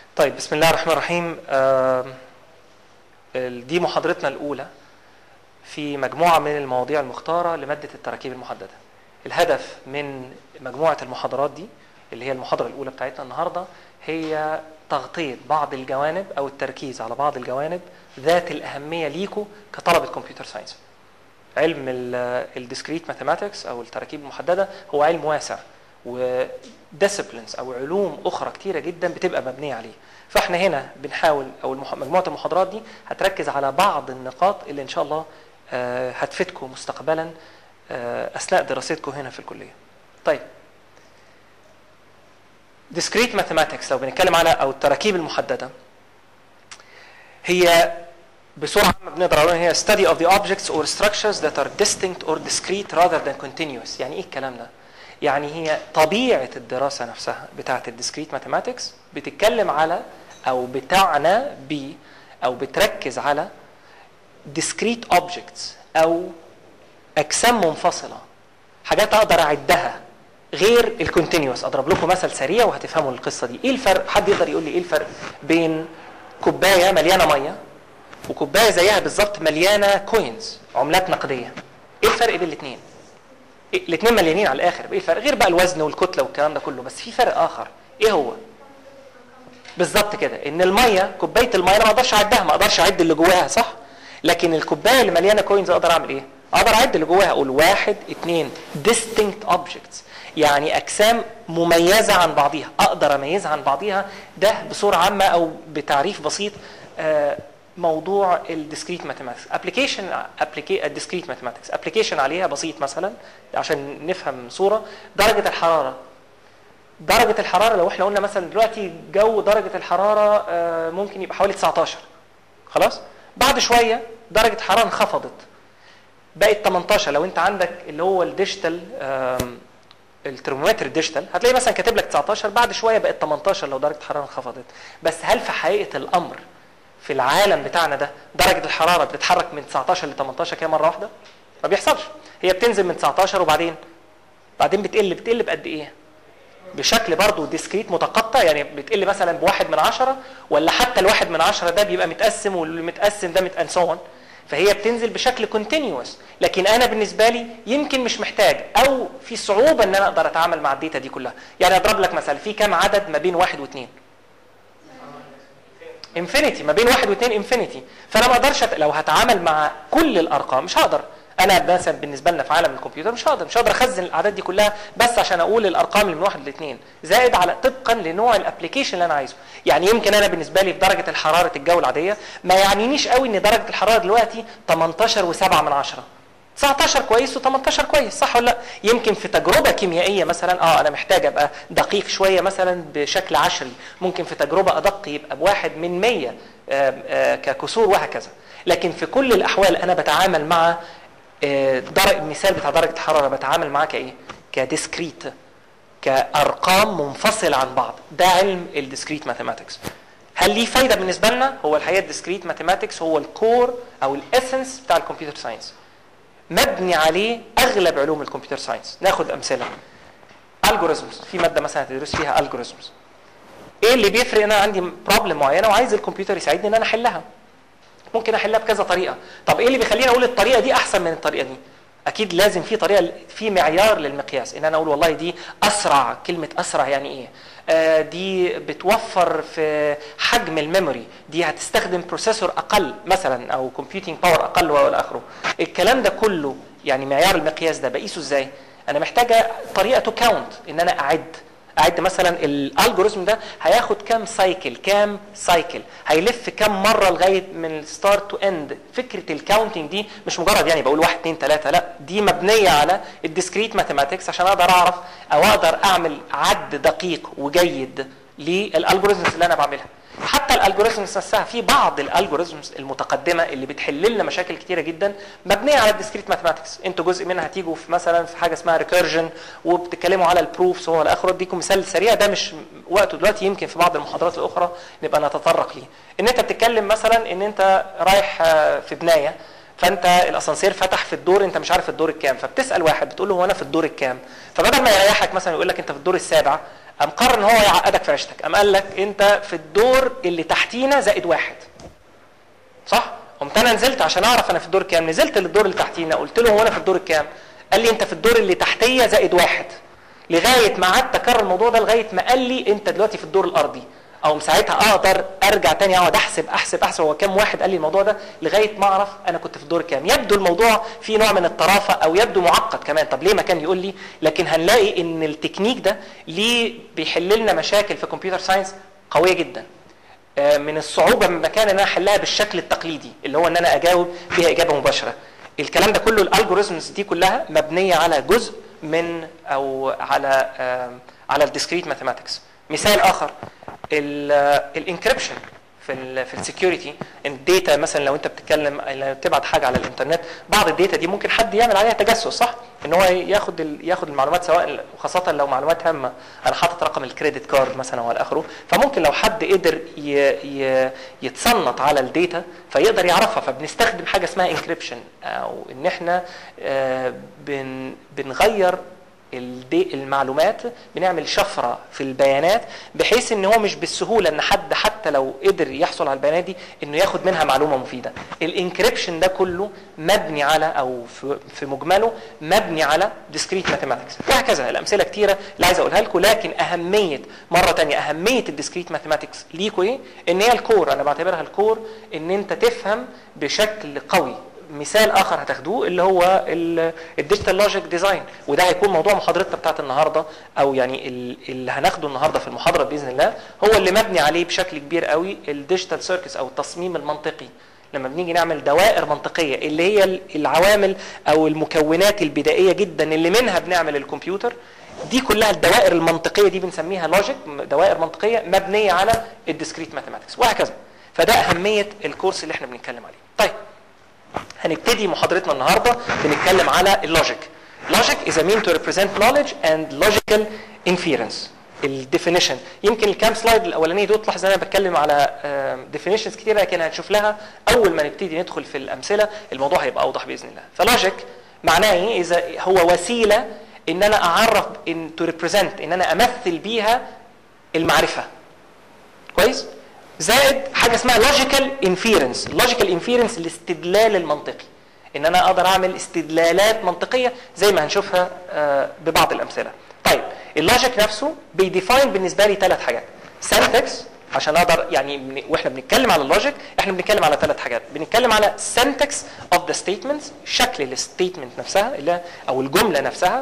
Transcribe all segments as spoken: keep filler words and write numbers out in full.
طيب، بسم الله الرحمن الرحيم. آه دي محاضرتنا الأولى في مجموعة من المواضيع المختارة لمادة التراكيب المحددة. الهدف من مجموعة المحاضرات دي اللي هي المحاضرة الأولى بتاعتنا النهاردة هي تغطية بعض الجوانب أو التركيز على بعض الجوانب ذات الأهمية ليكو كطلبة كمبيوتر ساينس. علم الديسكريت ماثيماتكس أو التراكيب المحددة هو علم واسع، وديسيبلينز أو علوم أخرى كتيرة جدا بتبقى مبنية عليه. فاحنا هنا بنحاول أو مجموعة المحاضرات دي هتركز على بعض النقاط اللي إن شاء الله هتفيدكم مستقبلا أثناء دراستكم هنا في الكلية. طيب، discrete mathematics لو بنتكلم على أو التراكيب المحددة هي بسرعة بنقدر نقول هي study of the objects or structures that are distinct or discrete rather than continuous. يعني إيه الكلام ده؟ يعني هي طبيعة الدراسة نفسها بتاعة الديسكريت ماثيماتكس بتتكلم على أو بتعنى ب أو بتركز على discrete objects أو أجسام منفصلة، حاجات أقدر أعدها غير الكونتينيوس. أضرب لكم مثل سريع وهتفهموا القصة دي. إيه الفرق؟ حد يقدر يقول لي إيه الفرق بين كوباية مليانة مية وكوباية زيها بالظبط مليانة كوينز، عملات نقدية؟ إيه الفرق بين الاثنين؟ الاثنين مليانين على الاخر. ايه الفرق؟ غير بقى الوزن والكتله والكلام ده كله، بس في فرق اخر. ايه هو؟ بالظبط كده، ان الميه كوبايه الميه انا ما اقدرش اعدها، ما اقدرش اعد اللي جواها، صح؟ لكن الكوبايه اللي مليانه كوينز اقدر اعمل ايه؟ اقدر اعد اللي جواها، اقول واحد اثنين distinct objects، يعني اجسام مميزه عن بعضيها، اقدر اميزها عن بعضيها. ده بصوره عامه او بتعريف بسيط آه موضوع الديسكريت ماثيماتكس. ابلكيشن الديسكريت ماثيماتكس ابلكيشن عليها بسيط، مثلا عشان نفهم صوره. درجه الحراره درجه الحراره لو احنا قلنا مثلا دلوقتي جو درجه الحراره ممكن يبقى حوالي تسعتاشر، خلاص. بعد شويه درجه الحراره انخفضت بقت تمنتاشر. لو انت عندك اللي هو الديجيتال الترمومتر الديجيتال هتلاقي مثلا كاتب لك تسعتاشر، بعد شويه بقت تمنتاشر لو درجه الحراره انخفضت. بس هل في حقيقه الامر في العالم بتاعنا ده درجة الحرارة بتتحرك من تسعتاشر ل تمنتاشر كده مرة واحدة؟ ما بيحصلش. هي بتنزل من تسعتاشر وبعدين بعدين بتقل بتقل بقد ايه؟ بشكل برضه ديسكريت متقطع، يعني بتقل مثلا بواحد من عشرة، ولا حتى الواحد من عشرة ده بيبقى متقسم والمتقسم ده متقسم. فهي بتنزل بشكل كونتينيوس، لكن انا بالنسبه لي يمكن مش محتاج او في صعوبه ان انا اقدر اتعامل مع الداتا دي كلها. يعني اضرب لك مثلا، في كام عدد ما بين واحد واثنين؟ انفينيتي. ما بين واحد واثنين انفينيتي. فانا ما اقدرش أت... لو هتعامل مع كل الارقام مش هقدر. انا مثلا بالنسبه لنا في عالم الكمبيوتر مش هقدر مش هقدر اخزن الاعداد دي كلها بس عشان اقول الارقام اللي من واحد لاثنين، زائد على طبقا لنوع الابلكيشن اللي انا عايزه. يعني يمكن انا بالنسبه لي في درجه الحراره الجو العاديه ما يعنينيش قوي ان درجه الحراره دلوقتي تمنتاشر وسبعة من عشرة، تسعتاشر كويس وتمنتاشر كويس، صح ولا لا؟ يمكن في تجربه كيميائيه مثلا اه انا محتاج ابقى دقيق شويه مثلا بشكل عشري، ممكن في تجربه ادق يبقى بواحد من مية آآ آآ ككسور وهكذا. لكن في كل الاحوال انا بتعامل مع درجه المثال بتاع درجه الحراره بتعامل معاه كايه؟ كديسكريت، كارقام منفصله عن بعض. ده علم الديسكريت ماثيماتكس. هل ليه فايده بالنسبه لنا؟ هو الحقيقه الديسكريت ماثيماتكس هو الكور او الاسنس بتاع الكمبيوتر ساينس، مبني عليه اغلب علوم الكمبيوتر ساينس. ناخد امثله. الجوريزمز، في ماده مثلا هتدرس فيها الجوريزمز. ايه اللي بيفرق؟ انا عندي بروبلم معينه وعايز الكمبيوتر يساعدني ان انا احلها. ممكن احلها بكذا طريقه. طب ايه اللي بيخليني اقول الطريقه دي احسن من الطريقه دي؟ اكيد لازم في طريقه، في معيار للمقياس، ان انا اقول والله دي اسرع. كلمه اسرع يعني ايه؟ آه دي بتوفر في حجم الميموري، دي هتستخدم بروسيسور اقل مثلا او كومبيوتنج باور اقل والى اخره. الكلام ده كله يعني معيار المقياس ده بقيسه ازاي؟ انا محتاجه طريقه تو كاونت، ان انا اعد اعد مثلا الالجوريزم ده هياخد كام سايكل، كام سايكل هيلف كام مره لغايه من ستارت تو اند. فكره الكاونتنج دي مش مجرد يعني بقول واحد اثنين ثلاثة، لا، دي مبنيه على الديسكريت ماثيماتكس عشان اقدر اعرف او اقدر اعمل عد دقيق وجيد للالجوريزمز اللي انا بعملها. حتى الالجوريزمز نفسها، في بعض الالجوريزمز المتقدمه اللي بتحل لنا مشاكل كتيره جدا مبنيه على الديسكريت ماثيماتكس. انتوا جزء منها هتيجوا في مثلا في حاجه اسمها ريكيرجن وبتتكلموا على البروفس والى اخره. اديكم مثال سريع، ده مش وقته دلوقتي، يمكن في بعض المحاضرات الاخرى نبقى نتطرق ليه. ان انت بتتكلم مثلا ان انت رايح في بنايه، فانت الاسانسير فتح في الدور، انت مش عارف الدور الكام، فبتسال واحد بتقول له هو انا في الدور الكام، فبدل ما يريحك مثلا يقول لك انت في الدور السابع، قام قرر ان هو يعقدك في عيشتك، قام قال لك انت في الدور اللي تحتينا زائد واحد. صح؟ قمت انا نزلت عشان اعرف انا في الدور الكام، نزلت للدور اللي تحتينا قلت له هو انا في الدور الكام؟ قال لي انت في الدور اللي تحتيه زائد واحد. لغايه ما قعدت اكرر الموضوع ده لغايه ما قال لي انت دلوقتي في الدور الارضي، او ساعتها اقدر ارجع تاني اقعد احسب احسب احسب هو كام واحد قال لي الموضوع ده لغايه ما اعرف انا كنت في الدور كام. يبدو الموضوع فيه نوع من الطرافه او يبدو معقد كمان، طب ليه ما كان يقول لي؟ لكن هنلاقي ان التكنيك ده ليه بيحل لنا مشاكل في كمبيوتر ساينس قويه جدا. من الصعوبه من مكان ان انا احلها بالشكل التقليدي اللي هو ان انا اجاوب بيها اجابه مباشره. الكلام ده كله الالجوريزمز دي كلها مبنيه على جزء من او على على الديسكريت ماثيماتكس. مثال اخر الانكريبشن في ال في السكيورتي، الداتا مثلا لو انت بتتكلم لو بتبعت حاجه على الانترنت، بعض الداتا دي ممكن حد يعمل عليها تجسس، صح؟ ان هو ياخد ياخد المعلومات، سواء وخاصه لو معلومات هامه، انا حاطط رقم الكريدت كارد مثلا والى اخره، فممكن لو حد قدر يتصنت على الداتا فيقدر يعرفها، فبنستخدم حاجه اسمها انكريبشن، او ان احنا بن بنغير المعلومات، بنعمل شفره في البيانات بحيث ان هو مش بالسهوله ان حد حتى لو قدر يحصل على البيانات دي انه ياخد منها معلومه مفيده. الانكريبشن ده كله مبني على او في مجمله مبني على ديسكريت ماثيماتكس، وهكذا الامثله كتيره اللي عايز اقولها لكم. لكن اهميه مره ثانيه اهميه الديسكريت ماثيماتكس ليكوا ايه؟ ان هي الكور، انا بعتبرها الكور، ان انت تفهم بشكل قوي. مثال اخر هتاخدوه اللي هو الديجيتال لوجيك ديزاين، وده هيكون موضوع محاضرتنا بتاعت النهارده، او يعني اللي هناخده النهارده في المحاضره باذن الله، هو اللي مبني عليه بشكل كبير قوي الديجيتال سيركس او التصميم المنطقي. لما بنيجي نعمل دوائر منطقيه اللي هي العوامل او المكونات البدائيه جدا اللي منها بنعمل الكمبيوتر، دي كلها الدوائر المنطقيه دي بنسميها لوجيك، دوائر منطقيه مبنيه على الديسكريت ماثيماتكس وهكذا. فده اهميه الكورس اللي احنا بنتكلم عليه. طيب هنبتدي محاضرتنا النهارده بنتكلم على اللوجيك. Logic is a mean to represent knowledge and logical inference. الديفينيشن، يمكن الكام سلايد الاولانيه دول تلاحظ ان انا بتكلم على ديفينيشنز كتير، لكن هنشوف لها اول ما نبتدي ندخل في الامثله الموضوع هيبقى اوضح باذن الله. فلوجيك معناه ايه؟ اذا هو وسيله ان انا اعرف ان تو ريبريزنت، ان انا امثل بيها المعرفه. كويس؟ زائد حاجه اسمها لوجيكال انفيرنس. اللوجيكال انفيرنس الاستدلال المنطقي، ان انا اقدر اعمل استدلالات منطقيه زي ما هنشوفها ببعض الامثله. طيب اللوجيك نفسه بيديفاين بالنسبه لي ثلاث حاجات. سنتكس، عشان اقدر يعني واحنا بنتكلم على اللوجيك احنا بنتكلم على ثلاث حاجات. بنتكلم على سنتكس اوف ذا ستيتمنتس، شكل الستيتمنت نفسها اللي او الجمله نفسها.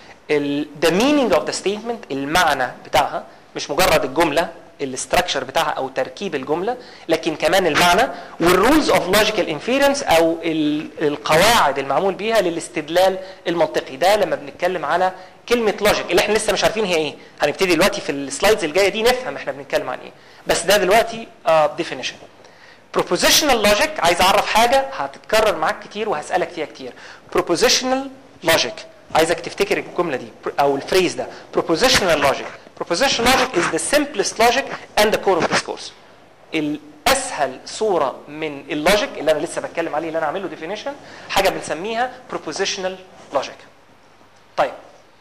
ذا مينينج اوف ذا ستيتمنت، المعنى بتاعها، مش مجرد الجمله الاستراكشر بتاعها او تركيب الجمله، لكن كمان المعنى. والرولز اوف لوجيكال انفيرنس او القواعد المعمول بيها للاستدلال المنطقي. ده لما بنتكلم على كلمه لوجيك اللي احنا لسه مش عارفين هي ايه، هنبتدي دلوقتي في السلايدز الجايه دي نفهم احنا بنتكلم عن ايه، بس ده دلوقتي ديفينيشن. بروبوزيشنال لوجيك، عايز اعرف حاجه هتتكرر معاك كتير وهسالك فيها كتير. بروبوزيشنال لوجيك، عايزك تفتكر الجمله دي او الفريز ده. بروبوزيشنال لوجيك Propositional logic is the simplest logic and the core of discourse. الاسهل صوره من اللوجيك اللي انا لسه بتكلم عليه اللي انا عامل له definition، حاجه بنسميها propositional logic. طيب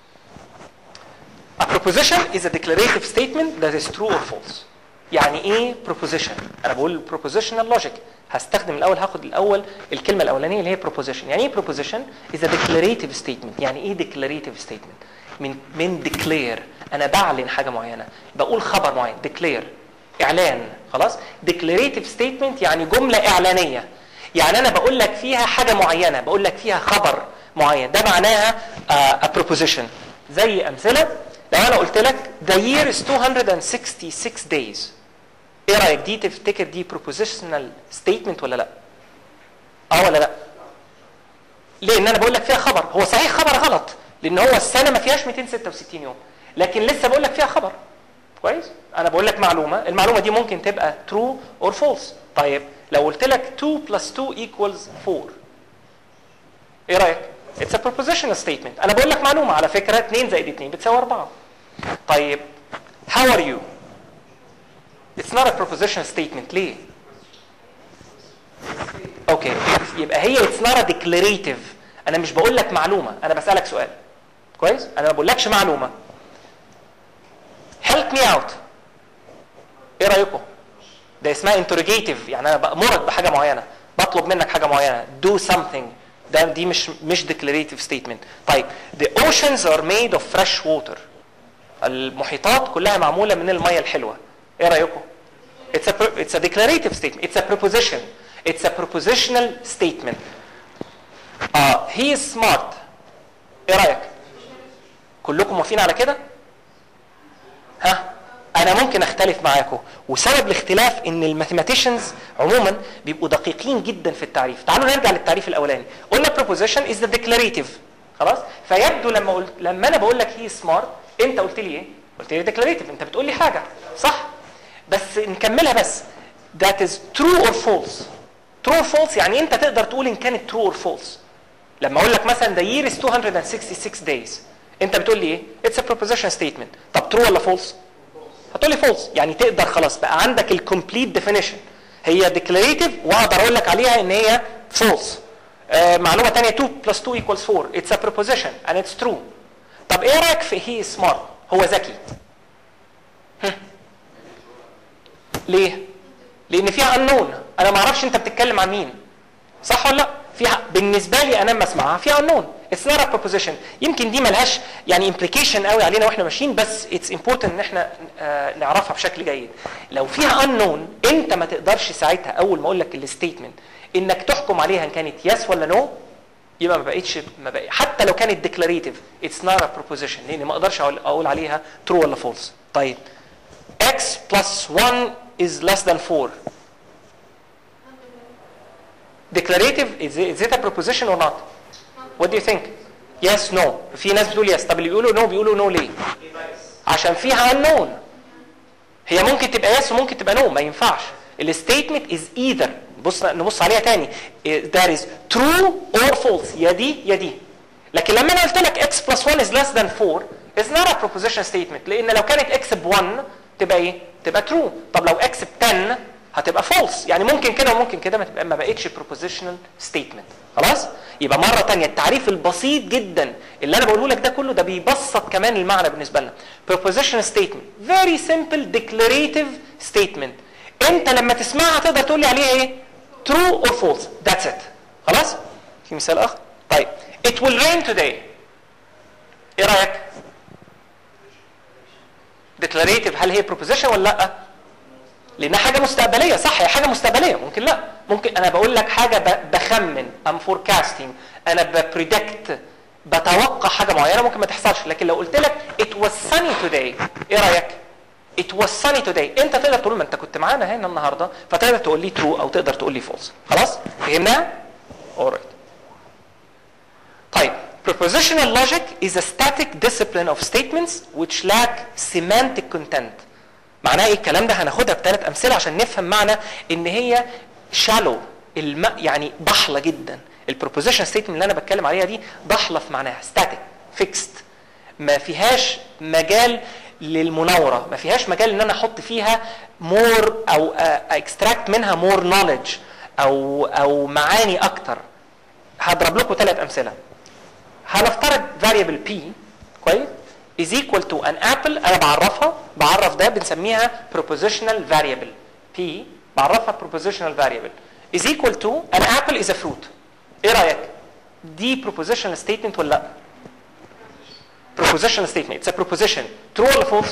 a proposition is a declarative statement that is true or false. يعني ايه proposition؟ انا بقول propositional logic، هستخدم الاول هاخد الاول الكلمه الاولانيه اللي هي proposition. يعني ايه proposition؟ is a declarative statement. يعني ايه declarative statement؟ من من declare، انا بعلن حاجه معينه، بقول خبر معين. declare اعلان، خلاص. declarative statement يعني جمله اعلانيه، يعني انا بقول لك فيها حاجه معينه، بقول لك فيها خبر معين، ده معناها uh, a proposition. زي امثله، لو انا قلت لك the year is two hundred sixty-six days، ايه رايك؟ دي تفتكر دي propositional statement ولا لا؟ اه ولا لا؟ ليه؟ ان انا بقول لك فيها خبر. هو صحيح خبر غلط، لان هو السنه ما فيهاش مئتين وستة وستين يوم، لكن لسه بقول لك فيها خبر. كويس؟ انا بقول لك معلومه، المعلومه دي ممكن تبقى true or false. طيب لو قلت لك two plus two equals four، ايه رايك؟ it's a propositional statement. انا بقول لك معلومه، على فكره اتنين زائد اتنين بتساوي أربعة. طيب how are you؟ it's not a propositional statement. ليه؟ اوكي يبقى هي اتس نوت ديكلاريتيف. انا مش بقول لك معلومه، انا بسالك سؤال كويس. انا ما بقولكش معلومه. help me out. ايه رايكم؟ ده اسمها interrogative، يعني انا بامرك بحاجه معينه، بطلب منك حاجه معينه، do something. ده دي مش مش declarative statement. طيب the oceans are made of fresh water. المحيطات كلها معموله من الميه الحلوه. ايه رايكم؟ it's a it's a declarative statement. it's a proposition. it's a propositional statement. اه he is smart. ايه رايك؟ كلكم موافقين على كده؟ ها؟ انا ممكن اختلف معاكم، وسبب الاختلاف ان الماثيماتيشنز عموما بيبقوا دقيقين جدا في التعريف. تعالوا نرجع للتعريف الاولاني. قلنا proposition is the declarative. خلاص؟ فيبدو لما قلت لما انا بقول لك هي سمارت، انت قلت لي ايه؟ قلت لي declarative، انت بتقول لي حاجه صح؟ بس نكملها بس. that is true or false. true or false يعني انت تقدر تقول ان كانت true or false. لما اقول لك مثلا the year is two hundred sixty-six days، انت بتقول لي ايه؟ it's a proposition statement. طب true ولا false؟ هتقول لي false. يعني تقدر خلاص بقى عندك الكومبليت ديفينيشن، هي declarative واقدر اقول لك عليها ان هي false. آه معلومه ثانيه two plus two equals four. it's a proposition and it's true. طب ايه رايك في he is smart؟ هو ذكي. ليه؟ لان فيها unknown. انا ما اعرفش انت بتتكلم عن مين، صح ولا لا؟ فيها بالنسبه لي انا لما اسمعها فيها unknown. it's not a proposition. يمكن دي ملهاش يعني implication قوي علينا واحنا ماشيين، بس it's important ان احنا آه نعرفها بشكل جيد. لو فيها unknown انت ما تقدرش ساعتها اول ما اقول لك الستيتمنت انك تحكم عليها ان كانت yes ولا no، يبقى ما بقتش ما بقى حتى لو كانت declarative it's not a proposition، لان ما اقدرش اقول, أقول عليها true ولا false. طيب x plus one is less than four. declarative is it, is it a proposition or not? What do you think? Yes, no. في ناس بتقول yes. طب اللي بيقولوا no بيقولوا no ليه؟ عشان فيها unknown. هي ممكن تبقى yes وممكن تبقى no، ما ينفعش. الستيتمنت is either. بص نبص عليها تاني. that is true or false. يا دي يا دي. لكن لما انا قلت لك x plus one is less than four is not a proposition statement، لان لو كانت x ب one تبقى ايه؟ تبقى true. طب لو x ب ten هتبقى false. يعني ممكن كده وممكن كده، ما تبقى ما بقتش propositional statement. خلاص؟ يبقى مره ثانيه التعريف البسيط جدا اللي انا بقوله لك ده كله ده بيبسط كمان المعنى بالنسبه لنا. propositional statement very simple declarative statement. انت لما تسمعها تقدر تقول لي عليها ايه؟ true or false. that's it. خلاص؟ في مثال اخر؟ طيب it will rain today. ايه رايك؟ declarative هل هي proposition ولا لا؟ لانها حاجه مستقبليه، صح؟ هي حاجه مستقبليه، ممكن لا، ممكن انا بقول لك حاجه بخمن ام فوركاستنج، انا ببريدكت بتوقع حاجه معينه ممكن ما تحصلش. لكن لو قلت لك it was sunny today، ايه رايك؟ it was sunny today، انت تقدر تقول ما انت كنت معانا هنا النهارده، فتقدر تقول لي true او تقدر تقول لي false. خلاص؟ فهمناها؟ alright. طيب propositional logic is a static discipline of statements which lack semantic content. معناه ايه الكلام ده؟ هناخدها بثلاث امثله عشان نفهم معنى ان هي شالو، الم... يعني ضحله جدا. البروبوزيشن ستيتمنت اللي انا بتكلم عليها دي ضحله في معناها، ستاتيك فيكست، ما فيهاش مجال للمناوره، ما فيهاش مجال ان انا احط فيها مور او اكستراكت منها مور نوليدج او او معاني اكتر. هضرب لكم ثلاث امثله. هنفترض variable p كويس is equal to an apple. انا بعرفها بعرف ده بنسميها propositional variable. p بعرفها propositional variable is equal to an apple is a fruit. ايه رايك؟ دي propositional statement ولا لا؟ propositional statement. it's a proposition. true ولا false؟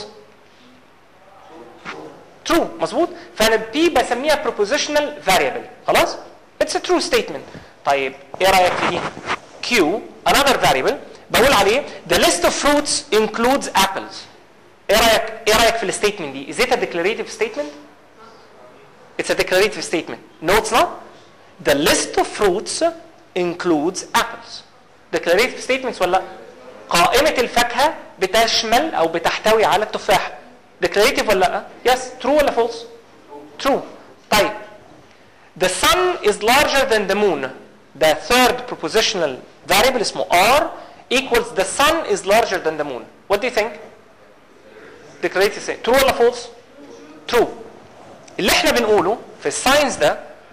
true. مظبوط. فانا p بسميها propositional variable. خلاص؟ it's a true statement. طيب ايه رايك في دي؟ q another variable بقول عليه the list of fruits includes apples. ايه رايك ايه رايك في الستيتمنت دي؟ is it a declarative statement؟ it's a declarative statement. no it's not. the list of fruits includes apples. declarative statements ولا لا؟ قائمة الفاكهة بتشمل او بتحتوي على التفاح. declarative ولا لا؟ yes. true ولا false؟ true. طيب the sun is larger than the moon. the third propositional variable اسمه r equals the sun is larger than the moon. What do you think? Declarative statement. True ولا false؟ True. اللي احنا بنقوله في الساينس ده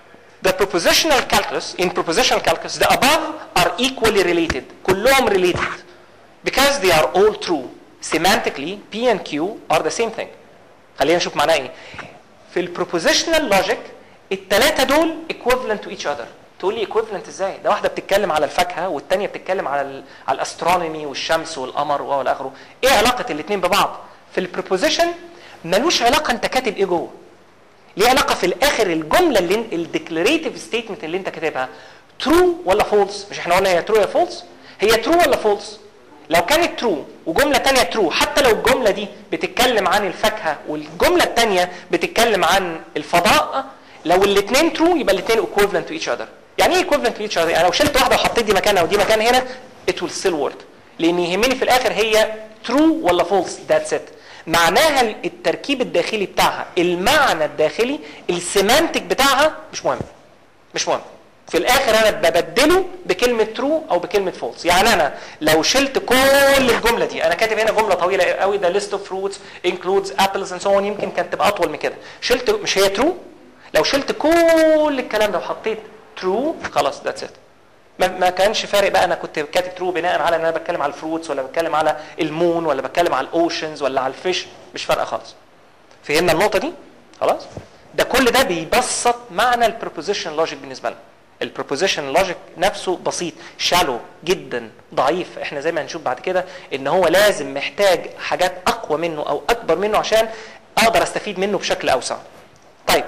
The propositional calculus, in propositional calculus, the above are equally related. كلهم related. Because they are all true. Semantically, P and Q are the same thing. خلينا نشوف معناه ايه. في البروبوزيشنال لوجيك الثلاثة دول equivalent to each other. تقول لي equivalent ازاي؟ ده واحدة بتتكلم على الفاكهة والثانية بتتكلم على ال على الاسترونومي والشمس والقمر والى اخره. ايه علاقة الاثنين ببعض؟ في البروبوزيشن ملوش علاقة انت كاتب ايه جوه. ليه علاقة في الاخر الجملة اللي الديكلاريتيف ستيتمنت اللي انت كاتبها ترو ولا فولس؟ مش احنا قلنا هي ترو يا فولس؟ هي ترو ولا فولس؟ لو كانت ترو وجمله ثانيه ترو، حتى لو الجمله دي بتتكلم عن الفاكهه والجمله الثانيه بتتكلم عن الفضاء، لو الاثنين ترو يبقى الاثنين equivalent to each other. يعني ايه equivalent to each other؟ يعني لو شلت واحده وحطيت دي مكانها ودي مكان هنا it will still work. لان يهمني في الاخر هي ترو ولا فولس. that's it. معناها التركيب الداخلي بتاعها، المعنى الداخلي السيمانتك بتاعها مش مهم. مش مهم. في الاخر انا ببدله بكلمه ترو او بكلمه فولس. يعني انا لو شلت كل الجمله دي، انا كاتب هنا جمله طويله قوي ده list of fruits includes apples and so on، يمكن كانت تبقى اطول من كده. شلت مش هي ترو؟ لو شلت كل الكلام ده وحطيت ترو خلاص ذاتس ات. ما, ما كانش فارق بقى انا كنت كاتب ترو بناء على ان انا بتكلم على الفروتس ولا بتكلم على المون ولا بتكلم على الاوشنز ولا على الفيش، مش فارقه خالص. فهمنا النقطه دي؟ خلاص؟ ده كل ده بيبسط معنى البروبوزيشن لوجيك بالنسبه لنا. البروبوزيشن لوجيك نفسه بسيط، شالو جدا، ضعيف. احنا زي ما هنشوف بعد كده ان هو لازم محتاج حاجات اقوى منه او اكبر منه عشان اقدر استفيد منه بشكل اوسع. طيب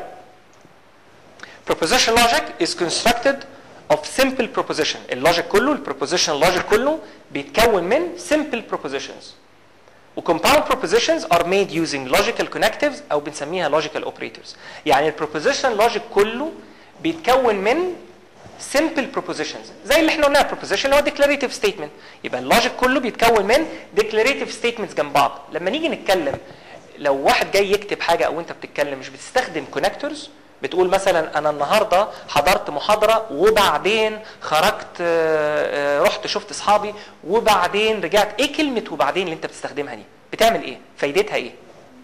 proposition logic is constructed of simple proposition. اللوجيك كله، البروبوزيشن لوجيك كله بيتكون من simple propositions. و compound propositions are made using logical connectives او بنسميها logical operators. يعني البروبوزيشن لوجيك كله بيتكون من simple propositions زي اللي احنا قلناها proposition اللي هو declarative statement. يبقى اللوجيك كله بيتكون من declarative statements جنب بعض. لما نيجي نتكلم لو واحد جاي يكتب حاجه او انت بتتكلم مش بتستخدم connectors، بتقول مثلا انا النهارده حضرت محاضره وبعدين خرجت رحت شفت اصحابي وبعدين رجعت. ايه كلمه وبعدين اللي انت بتستخدمها دي؟ بتعمل ايه؟ فايدتها ايه؟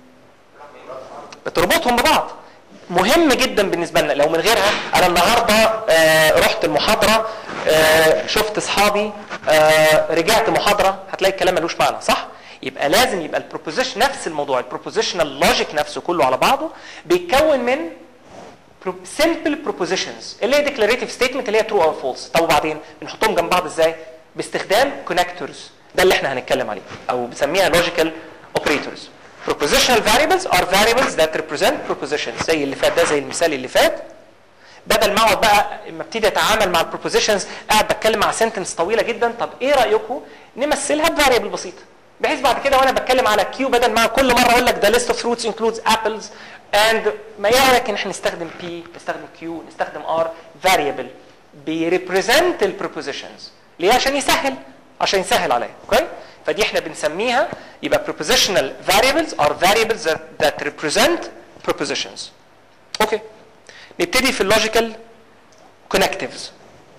بتربطهم ببعض. مهم جدا بالنسبه لنا. لو من غيرها انا النهارده آه رحت المحاضره آه شفت اصحابي آه رجعت محاضره، هتلاقي الكلام ملوش معنى، صح؟ يبقى لازم يبقى البروبوزيشن نفس الموضوع، البروبوزيشنال لوجيك نفسه كله على بعضه بيتكون من simple propositions اللي هي declarative statement اللي هي true or false. طب وبعدين بنحطهم جنب بعض ازاي؟ باستخدام connectors. ده اللي احنا هنتكلم عليه او بنسميها logical operators. Propositional variables are variables that represent propositions. زي اللي فات ده، زي المثال اللي فات. بدل ما اقعد بقى لما ابتدي اتعامل مع البروبوزيشنز قاعد بتكلم مع سنتنس طويله جدا، طب ايه رايكم نمثلها بفاريبل بسيطه بحيث بعد كده وانا بتكلم على كيو بدل ما كل مره اقول لك ده list of fruits includes apples and ما ايه رايك ان احنا نستخدم P نستخدم Q نستخدم R variable بيريبريزنت البروبوزيشنز. ليه؟ عشان يسهل عشان يسهل عليا. اوكي؟ فدي احنا بنسميها يبقى propositional variables are variables that, that represent propositions. اوكي. نبتدي في اللوجيكال كونكتيفز.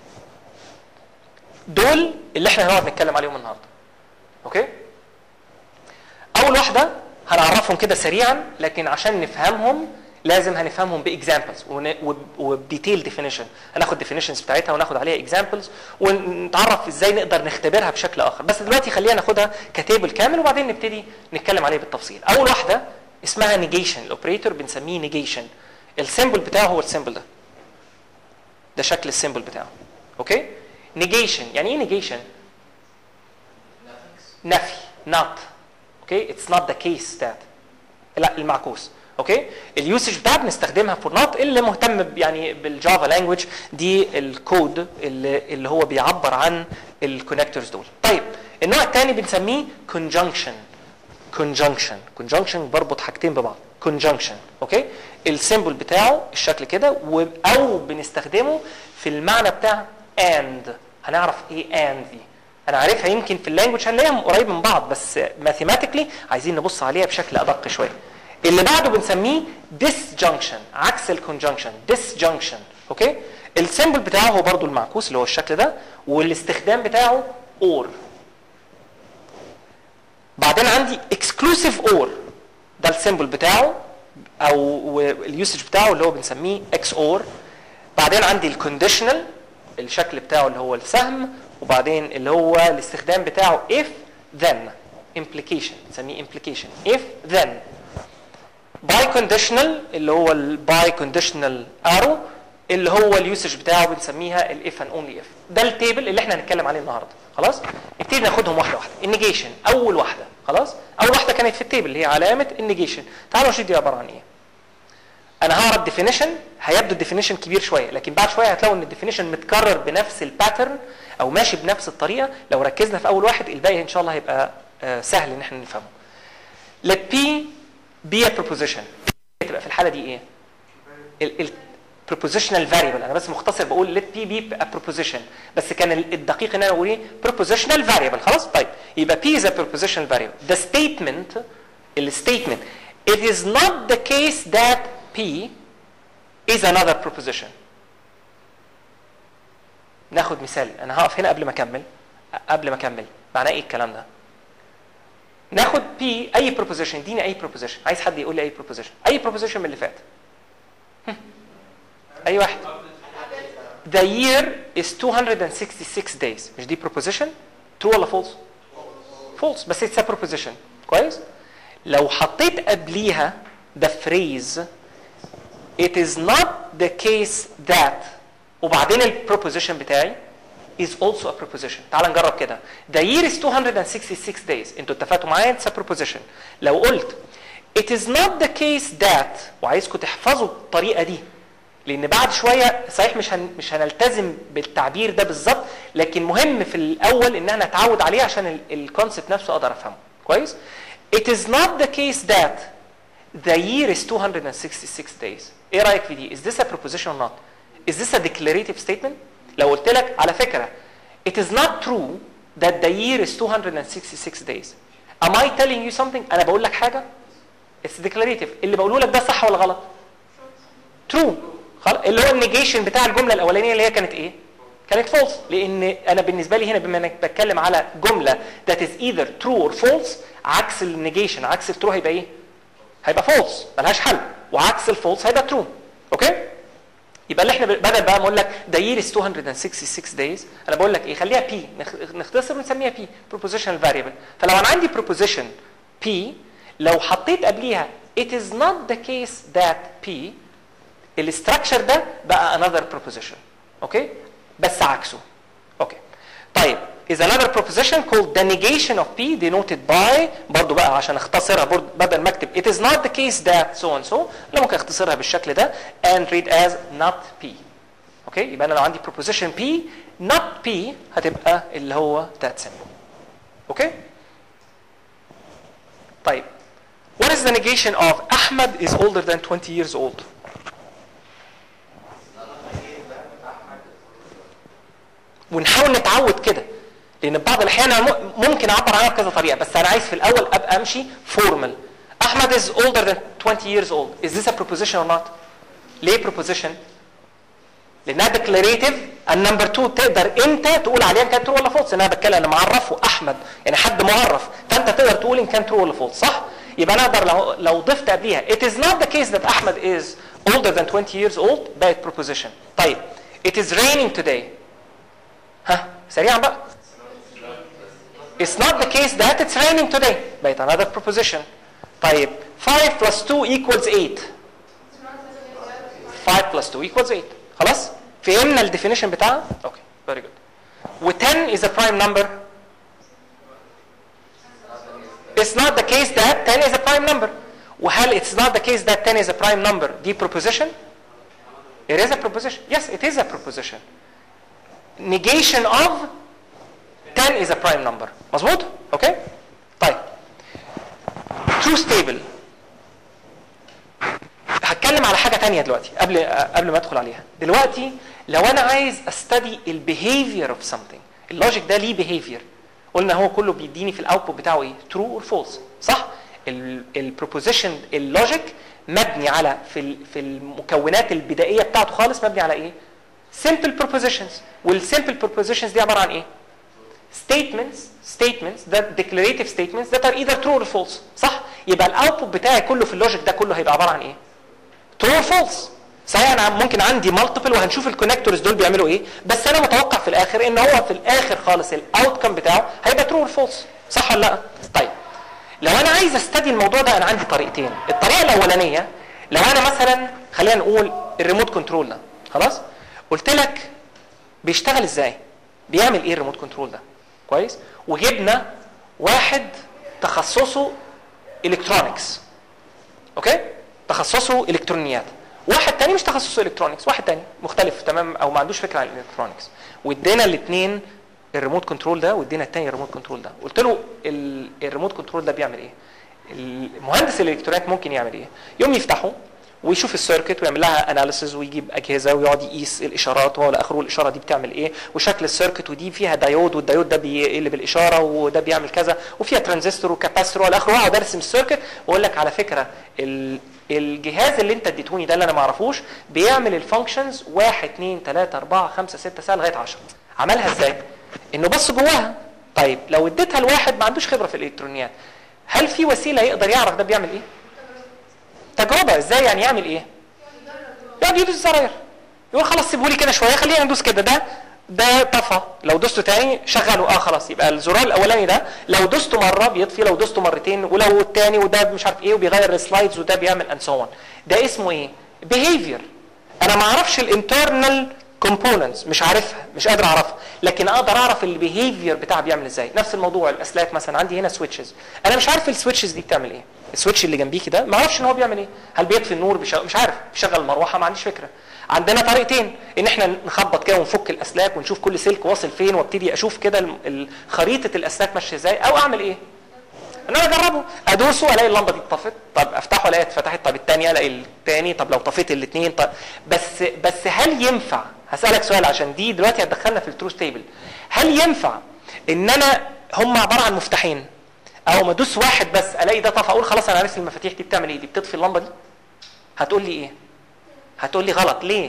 دول اللي احنا هنقعد نتكلم عليهم النهارده. اوكي؟ اول واحده هنعرفهم كده سريعا، لكن عشان نفهمهم لازم هنفهمهم باكزامبلز وبديتيل ديفينيشن. هناخد ديفينيشنز بتاعتها وناخد عليها اكزامبلز ونتعرف ازاي نقدر نختبرها بشكل اخر. بس دلوقتي خلينا ناخدها كتيبل كامل وبعدين نبتدي نتكلم عليه بالتفصيل. اول واحده اسمها نيجيشن. الاوبريتور بنسميه نيجيشن. السيمبل بتاعه هو السيمبل ده. ده شكل السيمبل بتاعه. اوكي؟ نيجيشن يعني ايه نيجيشن؟ نفي. not. اوكي؟ اتس نوت ذا كيس ذات. لا المعكوس. اوكي؟ اليوسج بتاعها بنستخدمها فور نوت. اللي مهتم يعني بالجافا لانجويج دي الكود اللي, اللي هو بيعبر عن الكونكتورز دول. طيب النوع الثاني بنسميه conjunction. conjunction conjunction بربط حاجتين ببعض. conjunction. اوكي؟ السيمبل بتاعه الشكل كده او بنستخدمه في المعنى بتاع and. هنعرف ايه and دي. انا عارفها يمكن في اللانجويج هنلاقيها قريب من بعض، بس ماثيماتيكلي عايزين نبص عليها بشكل ادق شويه. اللي بعده بنسميه disjunction عكس الكونجنكشن. disjunction. اوكي؟ السيمبل بتاعه هو برضو المعكوس اللي هو الشكل ده والاستخدام بتاعه or. بعدين عندي exclusive or. ده السيمبل بتاعه او اليوسج بتاعه اللي هو بنسميه اكس اور. بعدين عندي الكونديشنال الشكل بتاعه اللي هو السهم، وبعدين اللي هو الاستخدام بتاعه if then implication نسميه implication if then. باي كونديشنال اللي هو الباي كونديشنال ارو اللي هو اليوسج بتاعه بنسميها الاف ان اونلي اف. ده التيبل اللي احنا هنتكلم عليه النهارده. خلاص نبتدي ناخدهم واحده واحده. النيجيشن اول واحده. خلاص اول واحده كانت في التيبل اللي هي علامه النيجيشن. تعالوا نشوف دي عباره عن ايه. انا هقرا الديفينيشن، هيبدو الديفينيشن كبير شويه، لكن بعد شويه هتلاقوا ان الديفينيشن متكرر بنفس الباترن او ماشي بنفس الطريقه. لو ركزنا في اول واحد الباقي ان شاء الله هيبقى سهل ان احنا نفهمه. let P be a proposition. تبقى في الحاله دي ايه؟ ال propositional variable. انا بس مختصر بقول let P be a proposition، بس كان الدقيق ان انا اقول ايه؟ propositional variable. خلاص طيب يبقى P is a propositional variable. the statement الstatement it is not the case that P is another proposition. ناخد مثال. انا هقف هنا قبل ما اكمل قبل ما اكمل معناه ايه الكلام ده؟ ناخد P اي proposition. اديني اي proposition. عايز حد يقول لي اي proposition. اي proposition من اللي فات. اي واحد. the year is two hundred sixty-six days. مش دي proposition؟ true ولا false؟ false بس it's a proposition. كويس؟ لو حطيت قبليها the phrase it is not the case that وبعدين البروبوزيشن بتاعي is also a proposition. تعال نجرب كده. the year is two hundred sixty-six days. انتوا اتفقتوا معايا it's a proposition. لو قلت it is not the case that وعايزكم تحفظوا الطريقه دي لان بعد شويه صحيح مش هن مش هنلتزم بالتعبير ده بالظبط، لكن مهم في الاول ان انا اتعود عليه عشان الكونسبت نفسه اقدر افهمه كويس. it is not the case that the year is two hundred sixty-six days. ايه رايك في دي؟ is this a proposition or not؟ is this a declarative statement؟ لو قلت لك على فكره it is not true that the year is two hundred sixty-six days. am I telling you something؟ انا بقول لك حاجه it's declarative. اللي بقوله لك ده صح ولا غلط؟ true. خلاص اللي هو النيجيشن بتاع الجمله الاولانيه اللي هي كانت ايه؟ كانت false. لان انا بالنسبه لي هنا بما انك بتكلم على جمله that is either true or false عكس النيجيشن عكس الترو هيبقى ايه؟ هيبقى false ملهاش حل، وعكس الفولس هيبقى true. اوكي؟ يبقى اللي احنا بدل بقى ما اقول لك the year is two hundred sixty-six days انا بقول لك ايه؟ خليها P نختصر ونسميها P propositional variable. فلو انا عندي proposition P لو حطيت قبليها it is not the case that P الاستراكشر ده بقى another proposition. اوكي؟ بس عكسه. اوكي. طيب is another proposition called the negation of P denoted by برضو بقى عشان اختصرها بدل ما اكتب it is not the case that so and so لا ممكن اختصرها بالشكل ده and read as not P. اوكي؟ يبقى انا لو عندي proposition P not P هتبقى اللي هو that symbol. اوكي؟ طيب what is the negation of Ahmed is older than twenty years old؟ ونحاول نتعود كده لان بعض الاحيان ممكن اعبر عنها بكذا طريقه، بس انا عايز في الاول ابقى امشي فورمال. احمد is older than twenty years old. is this a proposition or not؟ ليه proposition؟ لانها declarative. النمبر two تقدر انت تقول عليها ان كانت true ولا false. انا بتكلم انا معرفه احمد يعني حد معرف، فانت تقدر تقول ان كان true ولا false صح؟ يبقى انا اقدر لو لو ضفت قبليها it is not the case that احمد is older than twenty years old بقت proposition. طيب it is raining today. ها سريعا بقى. It's not the case that it's raining today. بقت another proposition. طيب five plus two equals eight. five plus two equals eight. خلاص؟ فهمنا الديفينيشن بتاعها؟ اوكي very good. و ten is a prime number. It's not the case that ten is a prime number. وهل it's not the case that ten is a prime number دي proposition؟ It is a proposition. Yes, it is a proposition. negation of ten is a prime number. مظبوط؟ اوكي؟ طيب truth table. هتكلم على حاجه ثانيه دلوقتي قبل قبل ما ادخل عليها. دلوقتي لو انا عايز استدي البيهيفير اوف something، اللوجيك ده ليه بيهيفير. قلنا هو كله بيديني في الاوتبوت بتاعه ايه؟ true or false صح؟ البروبوزيشن اللوجيك مبني على في في المكونات البدائيه بتاعته خالص مبني على ايه؟ simple propositions. والsimple propositions دي عباره عن ايه؟ statements statements that declarative statements that are either true or false صح؟ يبقى الاوتبوت بتاعي كله في اللوجيك ده كله هيبقى عباره عن ايه؟ true or false صحيح انا ممكن عندي مالتيبل وهنشوف الكونكتورز دول بيعملوا ايه، بس انا متوقع في الاخر ان هو في الاخر خالص الاوتكم بتاعه هيبقى ترو اور فولس، صح ولا لا؟ طيب لو انا عايز استدي الموضوع ده انا عندي طريقتين. الطريقه الاولانيه لو انا مثلا خلينا نقول الريموت كنترول ده خلاص قلت لك بيشتغل ازاي، بيعمل ايه الريموت كنترول ده كويس، وجبنا واحد تخصصه الكترونكس اوكي، تخصصه الكترونيات، واحد تاني مش تخصصه الكترونكس، واحد تاني مختلف تمام او ما عندوش فكره عن الالكترونكس، وادينا الاثنين الريموت كنترول ده وادينا الثاني الريموت كنترول ده. قلت له الريموت كنترول ده بيعمل ايه؟ المهندس الالكترونيات ممكن يعمل ايه؟ يوم يفتحه ويشوف السيركت ويعمل لها اناليسيز ويجيب اجهزه ويقعد يقيس الاشارات وهو لاخره الاشاره دي بتعمل ايه وشكل السيركت، ودي فيها دايود والدايود ده بيقلب الاشاره وده بيعمل كذا وفيها ترانزستور وكاباسيتور والى اخره، واقعد ارسم السيركت واقول لك على فكره الجهاز اللي انت اديتوني ده اللي انا ما اعرفوش بيعمل الفانكشنز واحد اثنين ثلاثة أربعة خمسة ستة سبعة لغايه عشرة. عملها ازاي؟ انه بص جواها. طيب لو اديتها لواحد ما عندوش خبره في الالكترونيات هل في وسيله يقدر يعرف ده بيعمل ايه؟ تجربه. ازاي يعني يعمل ايه؟ يقعد يدوس الزراير يقول خلاص سيبوا لي كده شويه خلينا ندوس كده، ده ده طفى، لو دوسته تاني شغله اه خلاص يبقى الزرار الاولاني ده لو دوسته مره بيطفي، لو دوسته مرتين، ولو الثاني وده مش عارف ايه وبيغير السلايدز وده بيعمل اند سو اون. ده اسمه ايه؟ بيهيفير. انا ما اعرفش الانترنال كومبوننتس، مش عارفها مش قادر اعرفها، لكن اقدر اعرف البيهيفير بتاعها بيعمل ازاي. نفس الموضوع الاسلاك مثلا، عندي هنا سويتشز انا مش عارف السويتشز دي بتعمل ايه، السويتش اللي جنبيكي ده ما اعرفش ان هو بيعمل ايه، هل بيطفي النور بيشغل مش عارف، بيشغل المروحه ما عنديش فكره. عندنا طريقتين ان احنا نخبط كده ونفك الاسلاك ونشوف كل سلك واصل فين وابتدي اشوف كده خريطه الاسلاك ماشيه ازاي، او اعمل ايه؟ ان انا اجربه ادوسه الاقي اللمبه دي اتطفت، طب افتحه الاقي اتفتحت، طب الثانيه الاقي الثاني، طب لو طفيت الاثنين، طب بس بس هل ينفع؟ هسالك سؤال عشان دي دلوقتي هتدخلنا في التروث تيبل. هل ينفع ان انا هم عباره عن مفتاحين او ما ادوس واحد بس الاقي ده طفى اقول خلاص انا عرفت المفاتيح دي بتعمل ايه، دي بتطفي اللمبه دي؟ هتقول لي ايه؟ هتقول لي غلط. ليه؟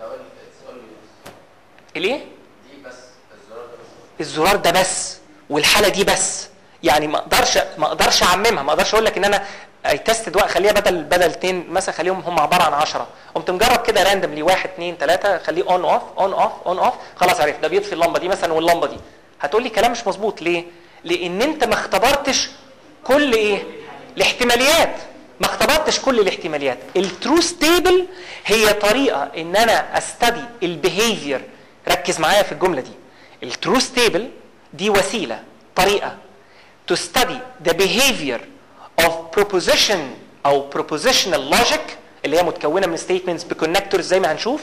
ليه؟ دي بس الزرار ده بس الزرار ده بس والحاله دي بس، يعني ما اقدرش ما اقدرش اعممها، ما اقدرش اقول لك ان انا اي تيست خليها بدل بدل اثنين مثلا خليهم هم عباره عن عشرة، قمت مجرب كده راندملي واحد اثنين ثلاثة خليه اون اوف اون اوف اون اوف خلاص عرفت ده بيطفي اللمبه دي مثلا واللمبه دي. هتقول لي كلام مش مظبوط. ليه؟ لان انت ما اختبرتش كل ايه؟ الاحتماليات، ما اختبرتش كل الاحتماليات. التروث تيبل هي طريقه ان انا استدي البيهيفير. ركز معايا في الجمله دي. التروث تيبل دي وسيله طريقه to study the behavior of proposition او propositional logic اللي هي متكونه من statements بكونكتورز زي ما هنشوف،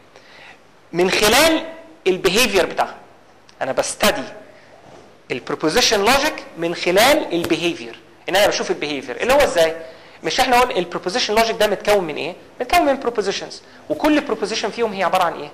من خلال البيهيفير بتاعها. انا بستدي البروبوزيشن لوجيك من خلال البيهيفير، ان انا بشوف البيهيفير اللي هو ازاي. مش احنا قلنا البروبوزيشن لوجيك ده متكون من ايه؟ متكون من بروبوزيشنز، وكل بروبوزيشن فيهم هي عباره عن ايه؟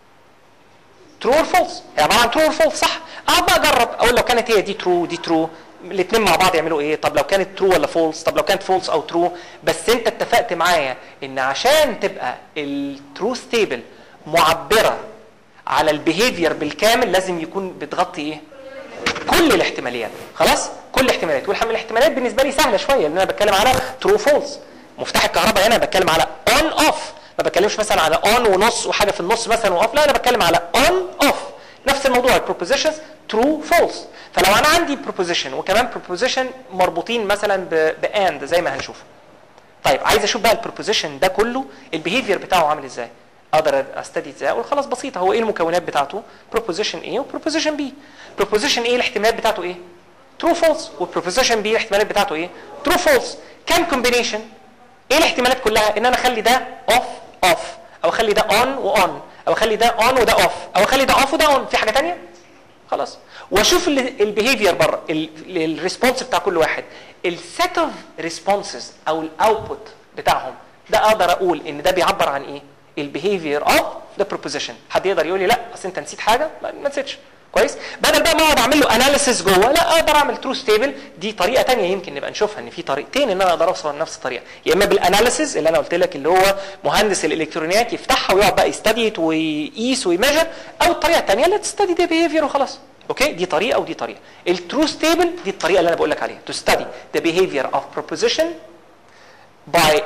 ترو اور فولس، هي عباره عن ترو اور فولس صح؟ اقعد بقى اجرب اقول لو كانت هي دي ترو دي ترو الاثنين مع بعض يعملوا ايه؟ طب لو كانت ترو ولا فولس؟ طب لو كانت فولس او ترو. بس انت اتفقت معايا ان عشان تبقى التروث تيبل معبره على البيهيفير بالكامل لازم يكون بتغطي ايه؟ كل الاحتماليات. خلاص؟ كل الاحتماليات، والاحتمالات بالنسبه لي سهله شويه لان انا بتكلم على ترو فولس. مفتاح الكهرباء هنا بتكلم على اون اوف، ما بتكلمش مثلا على اون ونص وحاجه في النص مثلا واوف، لا انا بتكلم على اون اوف. نفس الموضوع البروبوزيشنز ترو فولس. فلو انا عندي بروبوزيشن وكمان بروبوزيشن مربوطين مثلا باند زي ما هنشوف. طيب عايز اشوف بقى البروبوزيشن ده كله البيهيفير بتاعه عامل ازاي؟ اقدر استدي ازاي؟ اقول خلاص بسيطه، هو ايه المكونات بتاعته؟ بروبوزيشن A وبروبوزيشن B. بروبوزيشن A الاحتمالات بتاعته ايه؟ ترو فولس، وبروبوزيشن B الاحتمالات بتاعته ايه؟ ترو فولس. كام كومبينيشن؟ ايه الاحتمالات كلها؟ ان انا اخلي ده اوف اوف، او اخلي ده اون واون، او اخلي ده اون وده اوف، او اخلي ده اوف وده اون. في حاجه ثانيه؟ خلاص. واشوف البيهيفير بره الريسبونس بتاع كل واحد، السيت اوف ريسبونسز او الاوتبوت بتاعهم، ده اقدر اقول ان ده بيعبر عن ايه؟ البيهيفير اوف ذا بروبوزيشن. حد يقدر يقول لي لا اصل انت نسيت حاجه؟ لا ما نسيتش. كويس؟ بدل بقى ما اقعد اعمل له اناليسيس جوه، لا اقدر اعمل تروث تيبل. دي طريقه ثانيه يمكن نبقى نشوفها، ان في طريقتين ان انا اقدر اوصل لنفس الطريقه، يا اما بالاناليسيس اللي انا قلت لك اللي هو مهندس الالكترونيات يفتحها ويقعد بقى يستديت ويقيس ويميجر، او الطريقه الثانيه اللي تستدي ذا بيهيفير وخلاص. اوكي؟ دي طريقه ودي طريقه. التروث تيبل دي الطريقه اللي انا بقول لك عليها، to study the behavior of proposition by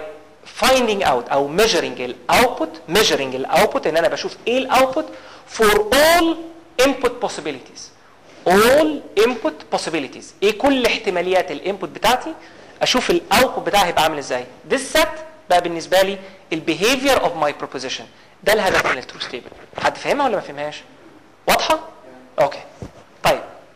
finding out او measuring الاوتبوت measuring الاوتبوت ان انا بشوف ايه الاوتبوت for all input possibilities all input possibilities ايه كل احتماليات الانبوت بتاعتي اشوف الاوتبوت بتاعي هيبقى عامل ازاي. this set بقى بالنسبه لي البيهيفير اوف ماي proposition. ده الهدف من التروث تيبل. حد فاهمها ولا ما فهمهاش؟ واضحه؟ اوكي. طيب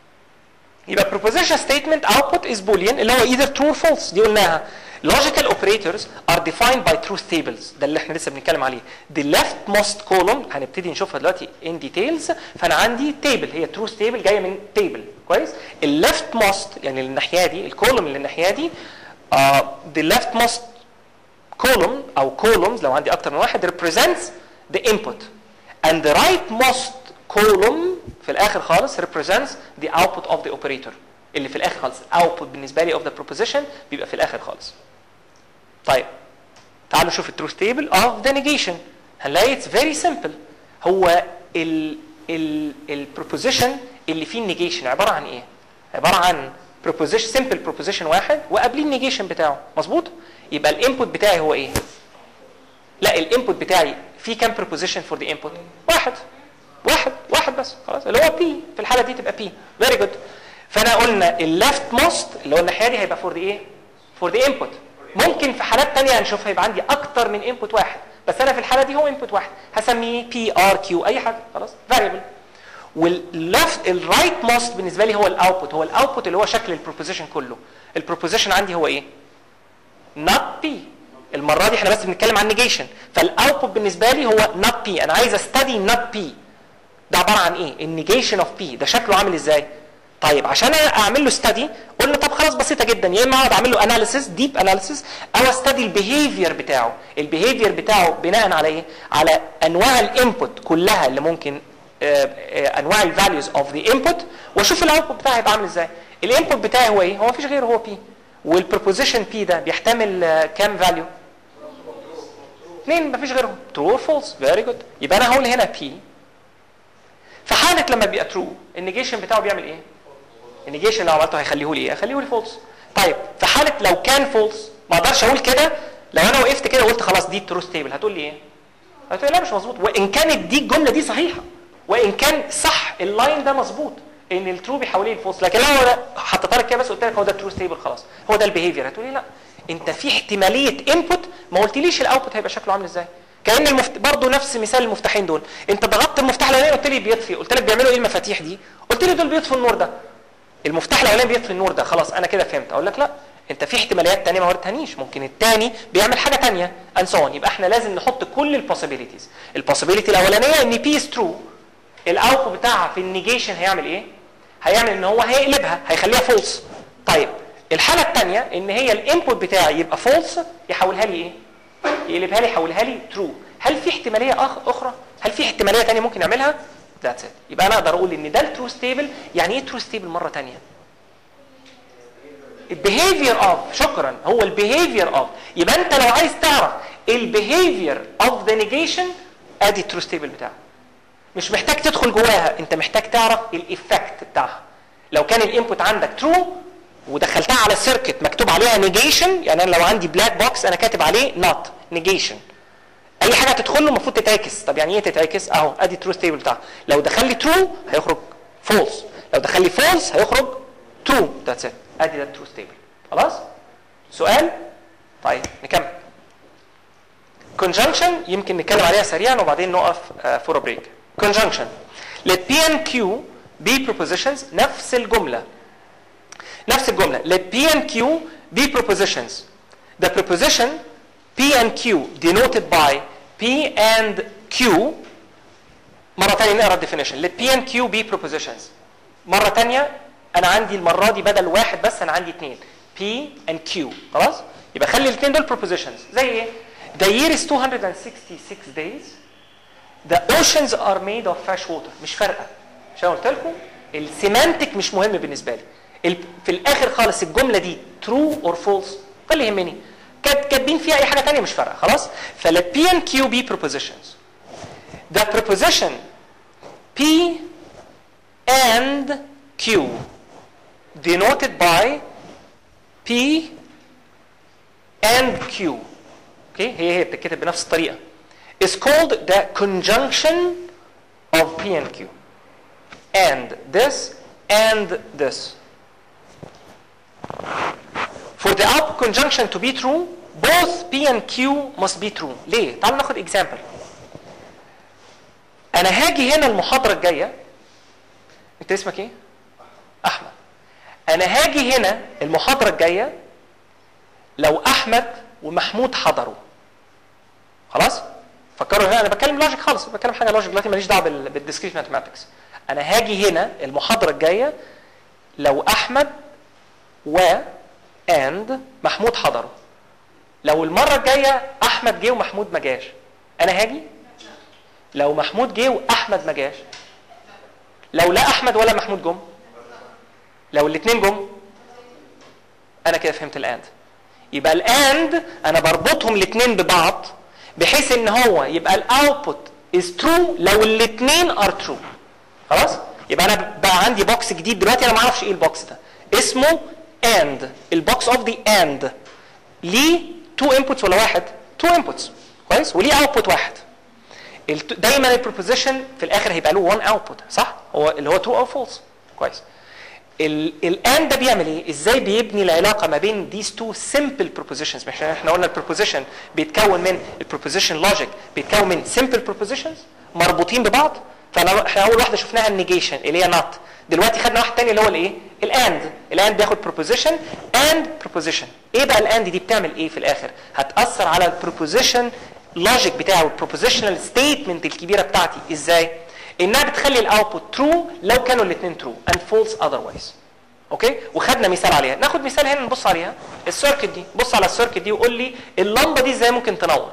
يبقى proposition statement output is boolean اللي هو either true or false دي قلناها. logical operators are defined by truth tables ده اللي احنا لسه بنتكلم عليه. the leftmost column هنبتدي نشوفها دلوقتي in details. فانا عندي table هي truth table جايه من table كويس. ال leftmost يعني الناحيه دي الكولوم اللي الناحيه دي uh, the leftmost column او columns لو عندي اكتر من واحد represents the input and the rightmost column في الاخر خالص represents the output of the operator اللي في الاخر خالص. output بالنسبه لي of the proposition بيبقى في الاخر خالص. طيب تعالوا نشوف التروث تيبل of the negation. هنلاقي it's very simple. هو ال ال البروبوزيشن اللي فيه النيجيشن عباره عن ايه؟ عباره عن proposition simple proposition واحد وقبليه النيجيشن بتاعه مظبوط؟ يبقى الانبوت بتاعي هو ايه؟ لا الانبوت بتاعي فيه كام proposition for the input؟ واحد واحد واحد بس خلاص اللي هو P في الحاله دي تبقى P. very good. فانا قلنا الليفت موست اللي هو الناحيه دي هيبقى فور ذا ايه؟ فور ذا انبوت. ممكن في حالات ثانيه هنشوفها يبقى عندي اكتر من انبوت واحد بس انا في الحاله دي هو انبوت واحد هسميه بي ار كيو اي حاجه خلاص فاريبل. والليفت الرايت موست بالنسبه لي هو الاوتبوت. هو الاوتبوت اللي هو شكل البروبوزيشن كله. البروبوزيشن عندي هو ايه؟ نوت بي. المره دي احنا بس بنتكلم عن نيجيشن فالاوتبوت بالنسبه لي هو نوت بي. انا عايز استدي نوت بي ده عباره عن ايه؟ النيجيشن اوف بي ده شكله عامل ازاي؟ طيب عشان اعمل له ستدي قلنا طب خلاص بسيطه جدا يا اما اقعد اعمل له اناليسيس ديب اناليسيس او استدي البيهيفير بتاعه. البيهيفير بتاعه بناء على ايه؟ على انواع الانبوت كلها اللي ممكن انواع الفاليوز اوف ذا انبوت واشوف الاوتبوت بتاعي هيبقى عامل ازاي. الانبوت بتاعي هو ايه؟ هو مفيش غيره هو بي. والبروبوزيشن بي ده بيحتمل كام فاليو؟ اثنين مفيش غيرهم ترو اور فولس. فيري جود. يبقى انا هقول هنا بي في حاله لما بيبقى ترو النيجيشن بتاعه بيعمل ايه؟ النيجيشن لو عملته هيخليه لي ايه؟ هيخليه لي فولس. طيب في حاله لو كان فولس ما اقدرش اقول كده. لو انا وقفت كده وقلت خلاص دي تروث تيبل هتقول لي ايه؟ هتقول لي لا مش مظبوط. وان كانت دي الجمله دي صحيحه وان كان صح اللاين ده مظبوط ان الترو بيحول لي الفولس لكن لو انا حطيتها لك كده بس قلت لك هو ده تروث تيبل خلاص هو ده البيهيفير هتقول لي لا انت في احتماليه انبوت ما قلتليش الاوتبوت هيبقى شكله عامل ازاي. كان المفت... برضه نفس مثال المفتاحين دول. انت ضغطت المفتاح الاولاني قلت لي بيطفي قلت لك بيعملوا ايه المفاتيح دي؟ قلت لي دول بيطفوا النور ده. المفتاح الاولاني بيطفي النور ده خلاص انا كده فهمت. اقول لك لا انت في احتماليات ثانيه ما وريتهانيش ممكن الثاني بيعمل حاجه ثانيه اند سو اون. يبقى احنا لازم نحط كل البوسيبيليتيز. البوسيبيليتي الاولانيه ان بي از ترو الاوتبوت بتاعها في النيجيشن هيعمل ايه؟ هيعمل ان هو هيقلبها هيخليها فولس. طيب الحاله الثانيه ان هي الانبوت بتاعي يبقى فولس يحولها لي ايه؟ يقلبها لي يحولها لي ترو. هل في احتماليه اخرى؟ هل في احتماليه ثانيه ممكن نعملها؟ ذاتس ات. يبقى انا اقدر اقول ان ده التروث تيبل. يعني ايه تروث تيبل مره ثانيه؟ البيهيفير اوف شكرا هو البيهيفير اوف. يبقى انت لو عايز تعرف البيهيفير اوف ذا نيجيشن ادي التروث تيبل بتاعك. مش محتاج تدخل جواها انت محتاج تعرف الايفكت بتاعها. لو كان الانبوت عندك ترو ودخلتها على سيركت مكتوب عليها نيجيشن يعني انا لو عندي بلاك بوكس انا كاتب عليه نوت نيجيشن اي حاجه هتدخل له المفروض تتعكس. طب يعني ايه تتعكس؟ اهو ادي التروث تيبل بتاعها. لو دخل لي ترو هيخرج فولس لو دخل لي فولس هيخرج ترو. ذاتس ات. ادي ده التروث تيبل. خلاص؟ سؤال؟ طيب نكمل. conjunction يمكن نتكلم عليها سريعا وبعدين نقف فور بريك. conjunction let P and Q be propositions. نفس الجمله نفس الجمله let P and Q be propositions. the proposition P and Q denoted by P and Q. مره ثانيه نقرا الديفينيشن. let P and Q be propositions. مره ثانيه انا عندي المره دي بدل واحد بس انا عندي اثنين P and Q. خلاص؟ يبقى خلي الاثنين دول propositions. زي ايه؟ the year is two hundred sixty-six days. the oceans are made of fresh water. مش فارقه. مش انا قلت لكم السيمانتك مش مهم بالنسبه لي. في الاخر خالص الجمله دي true or false ده اللي يهمني. كاتبين فيها اي حاجه ثانيه مش فارقه. خلاص؟ فlet P and Q be propositions. the proposition P and Q denoted by P and Q. اوكي هي هي بتتكتب بنفس الطريقه is called the conjunction of P and Q and this and this. For the output conjunction to be true both P and Q must be true. ليه؟ تعالوا ناخد example. انا هاجي هنا المحاضره الجايه. انت اسمك ايه؟ احمد. انا هاجي هنا المحاضره الجايه لو احمد ومحمود حضروا. خلاص؟ فكروا هنا انا بتكلم لوجيك خالص، بتكلم حاجه لوجيك دلوقتي ماليش دعوه بالديسكريت ماثماتكس. انا هاجي هنا المحاضره الجايه لو احمد و and محمود حضروا. لو المره الجايه احمد جه ومحمود ما جاش انا هاجي؟ لو محمود جه واحمد ما جاش، لو لا احمد ولا محمود جم، لو الاثنين جم، انا كده فهمت الاند. يبقى الاند انا بربطهم الاثنين ببعض بحيث ان هو يبقى الاوتبوت از ترو لو الاثنين ار ترو. خلاص؟ يبقى انا بقى عندي بوكس جديد دلوقتي انا ما اعرفش ايه البوكس ده، اسمه اند، البوكس اوف ذا اند. ليه تو انبوتس ولا واحد؟ تو انبوتس. كويس؟ وليه اوتبوت واحد. دايما البروبوزيشن في الاخر هيبقى له وان اوتبوت، صح؟ هو اللي هو ترو او فولس. كويس. الاند ده بيعمل ايه؟ ازاي بيبني العلاقه ما بين these two simple propositions؟ مش احنا قلنا البروبوزيشن بيتكون من البروبوزيشن لوجيك بيتكون من simple propositions مربوطين ببعض. فانا احنا اول واحده شفناها النيجيشن اللي هي not. دلوقتي خدنا واحد تاني اللي هو الايه؟ الاند. الاند بياخد proposition and proposition. ايه بقى الاند دي بتعمل ايه في الاخر؟ هتاثر على البروبوزيشن لوجيك بتاعه، البروبوزيشنال ستيتمنت الكبيره بتاعتي. ازاي؟ انها بتخلي الاوتبوت ترو لو كانوا الاثنين ترو and false otherwise. اوكي؟ وخدنا مثال عليها. ناخد مثال هنا نبص عليها. السيركت دي، بص على السيركت دي وقول لي اللمبه دي ازاي ممكن تنور.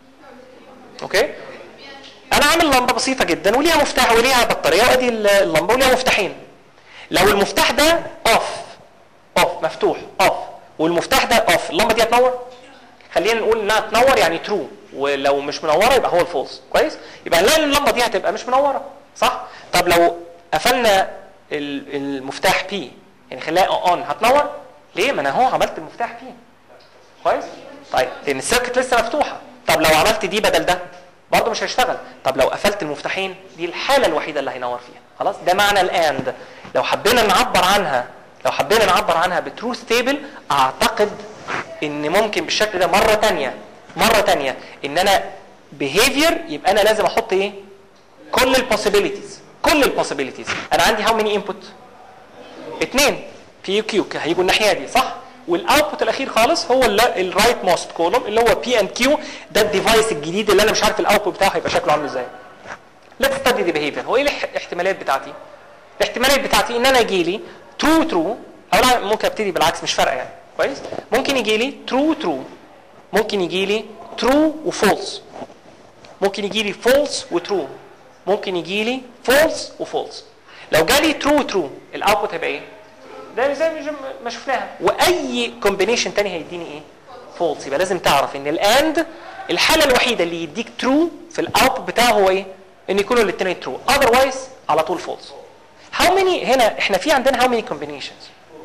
اوكي؟ انا عامل لمبه بسيطه جدا وليها مفتاح وليها بطاريه وادي اللمبه وليها مفتاحين. لو المفتاح ده اوف اوف مفتوح اوف والمفتاح ده اوف، اللمبه دي هتنور؟ خلينا نقول انها تنور يعني ترو، ولو مش منوره يبقى هو الفولس. كويس؟ يبقى نلاقي اللمبه دي هتبقى مش منوره، صح؟ طب لو قفلنا المفتاح بي يعني خليها اون هتنور؟ ليه؟ ما انا اهو عملت المفتاح بي. كويس؟ طيب لان السيركت لسه مفتوحه. طب لو عملت دي بدل ده برضه مش هيشتغل. طب لو قفلت المفتاحين دي الحاله الوحيده اللي هينور فيها. خلاص؟ ده معنى الاند. لو حبينا نعبر عنها لو حبينا نعبر عنها بتروث تيبل اعتقد ان ممكن بالشكل ده مره ثانيه مره ثانيه ان انا behavior يبقى انا لازم احط ايه؟ كل البوسيبيليتيز كل البوسيبيليتيز. انا عندي هاو ماني انبوت؟ اثنين بي كيو هيجوا الناحيه دي، صح؟ والاوتبوت الاخير خالص هو الرايت موست كولوم اللي هو بي اند كيو. ده الديفايس الجديد اللي انا مش عارف الاوتبوت بتاعه هيبقى شكله عامل ازاي. ليتس ستدي ذا behavior. هو ايه الاحتمالات بتاعتي؟ الاحتمالات بتاعتي ان انا يجي لي ترو ترو او لا ممكن ابتدي بالعكس مش فارقه يعني. كويس؟ ممكن يجي لي ترو ترو، ممكن يجي لي ترو وفولس، ممكن يجي لي فولس وترو، ممكن يجي لي فولس وفولس. لو جالي ترو ترو الاوتبوت هيبقى ايه؟ ده زي ما شفناها. واي كومبينيشن تاني هيديني ايه؟ فولس. يبقى لازم تعرف ان الاند الحاله الوحيده اللي يديك ترو في الاوتبوت بتاعه هو ايه؟ ان يكونوا الاثنين ترو، اذروايز على طول فولس. هاو ماني هنا احنا في عندنا هاو ماني كومبينيشنز؟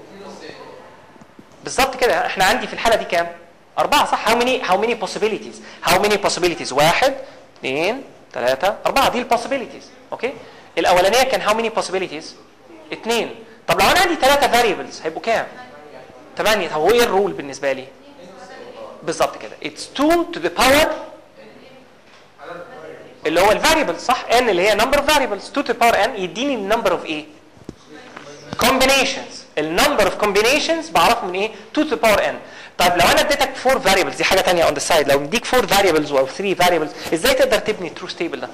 بالظبط كده. احنا عندي في الحاله دي كام؟ أربعة، صح؟ هاو ماني هاو ماني possibilities هاو ماني possibilities واحد اثنين ثلاثة أربعة. دي البوسيبيليتيز. اوكي؟ الأولانية كان هاو ماني possibilities؟ اثنين. طب لو أنا عندي ثلاثة variables هيبقوا كام؟ ثمانية. طب هو إيه الرول بالنسبة لي؟ بالظبط كده. It's two to the power اللي هو الفاريبل، صح؟ n اللي هي number of variables. two to the power n يديني النمبر اوف ايه؟ combinations. النمبر اوف combinations بعرفه من ايه؟ two to the power n. طيب لو انا اديتك four variables دي حاجه ثانيه on the side. لو مديك four variables او three variables ازاي تقدر تبني truth table ده؟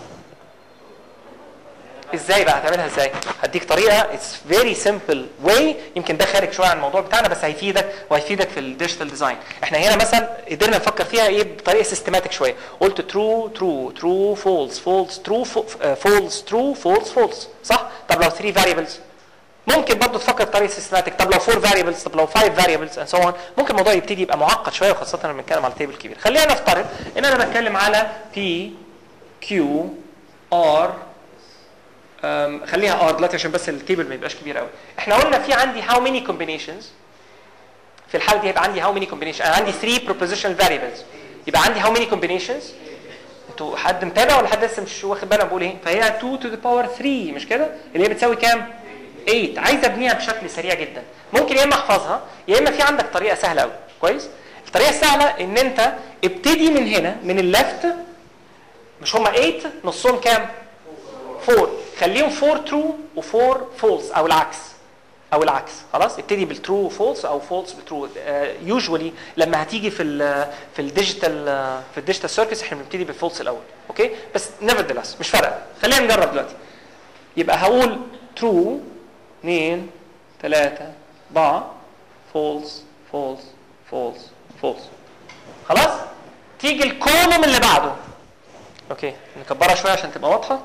ازاي بقى هتعملها ازاي؟ هديك طريقه it's very simple way. يمكن ده خارج شويه عن الموضوع بتاعنا بس هيفيدك وهيفيدك في الديجيتال ديزاين. احنا هنا مثلا قدرنا نفكر فيها ايه بطريقه سيستماتيك شويه. قلت ترو ترو ترو فولس فولس ترو فولس ترو فولس فولس، صح؟ طب لو three variables ممكن برضه تفكر بطريقه سيستماتيك. طب لو four variables، طب لو five variables and so on. ممكن الموضوع يبتدي يبقى معقد شويه وخاصه لما بنتكلم على تيبل كبير. خلينا نفترض ان انا بتكلم على P Q R. خليها R دلوقتي عشان بس التيبل ما يبقاش كبير قوي. احنا قلنا في عندي how many combinations. في الحاله دي هيبقى عندي how many combinations. انا عندي three propositional variables يبقى عندي how many combinations؟ انتوا حد متابع ولا حد لسه مش واخد باله بقول ايه؟ فهي اتنين to the power ثري مش كده؟ اللي هي بتساوي كام؟ ثمانية. عايز ابنيها بشكل سريع جدا. ممكن يا اما احفظها يا اما في عندك طريقه سهله قوي. كويس؟ الطريقه السهله ان انت ابتدي من هنا من الليفت، مش هم ثمانية نصهم كام؟ أربعة. خليهم أربعة ترو و4 فولس او العكس او العكس. خلاص ابتدي بالترو فولس او فولس بترو. يوجوالي uh, لما هتيجي في ال في الديجيتال uh, في الديجيتال سيركتس احنا بنبتدي بالفولس الاول. اوكي بس نيفردلس مش فارقه. خلينا نجرب دلوقتي. يبقى هقول ترو اثنين ثلاثة أربعة فولس فولس فولس فولس. خلاص تيجي الكولوم اللي بعده. اوكي نكبرها شويه عشان تبقى واضحه.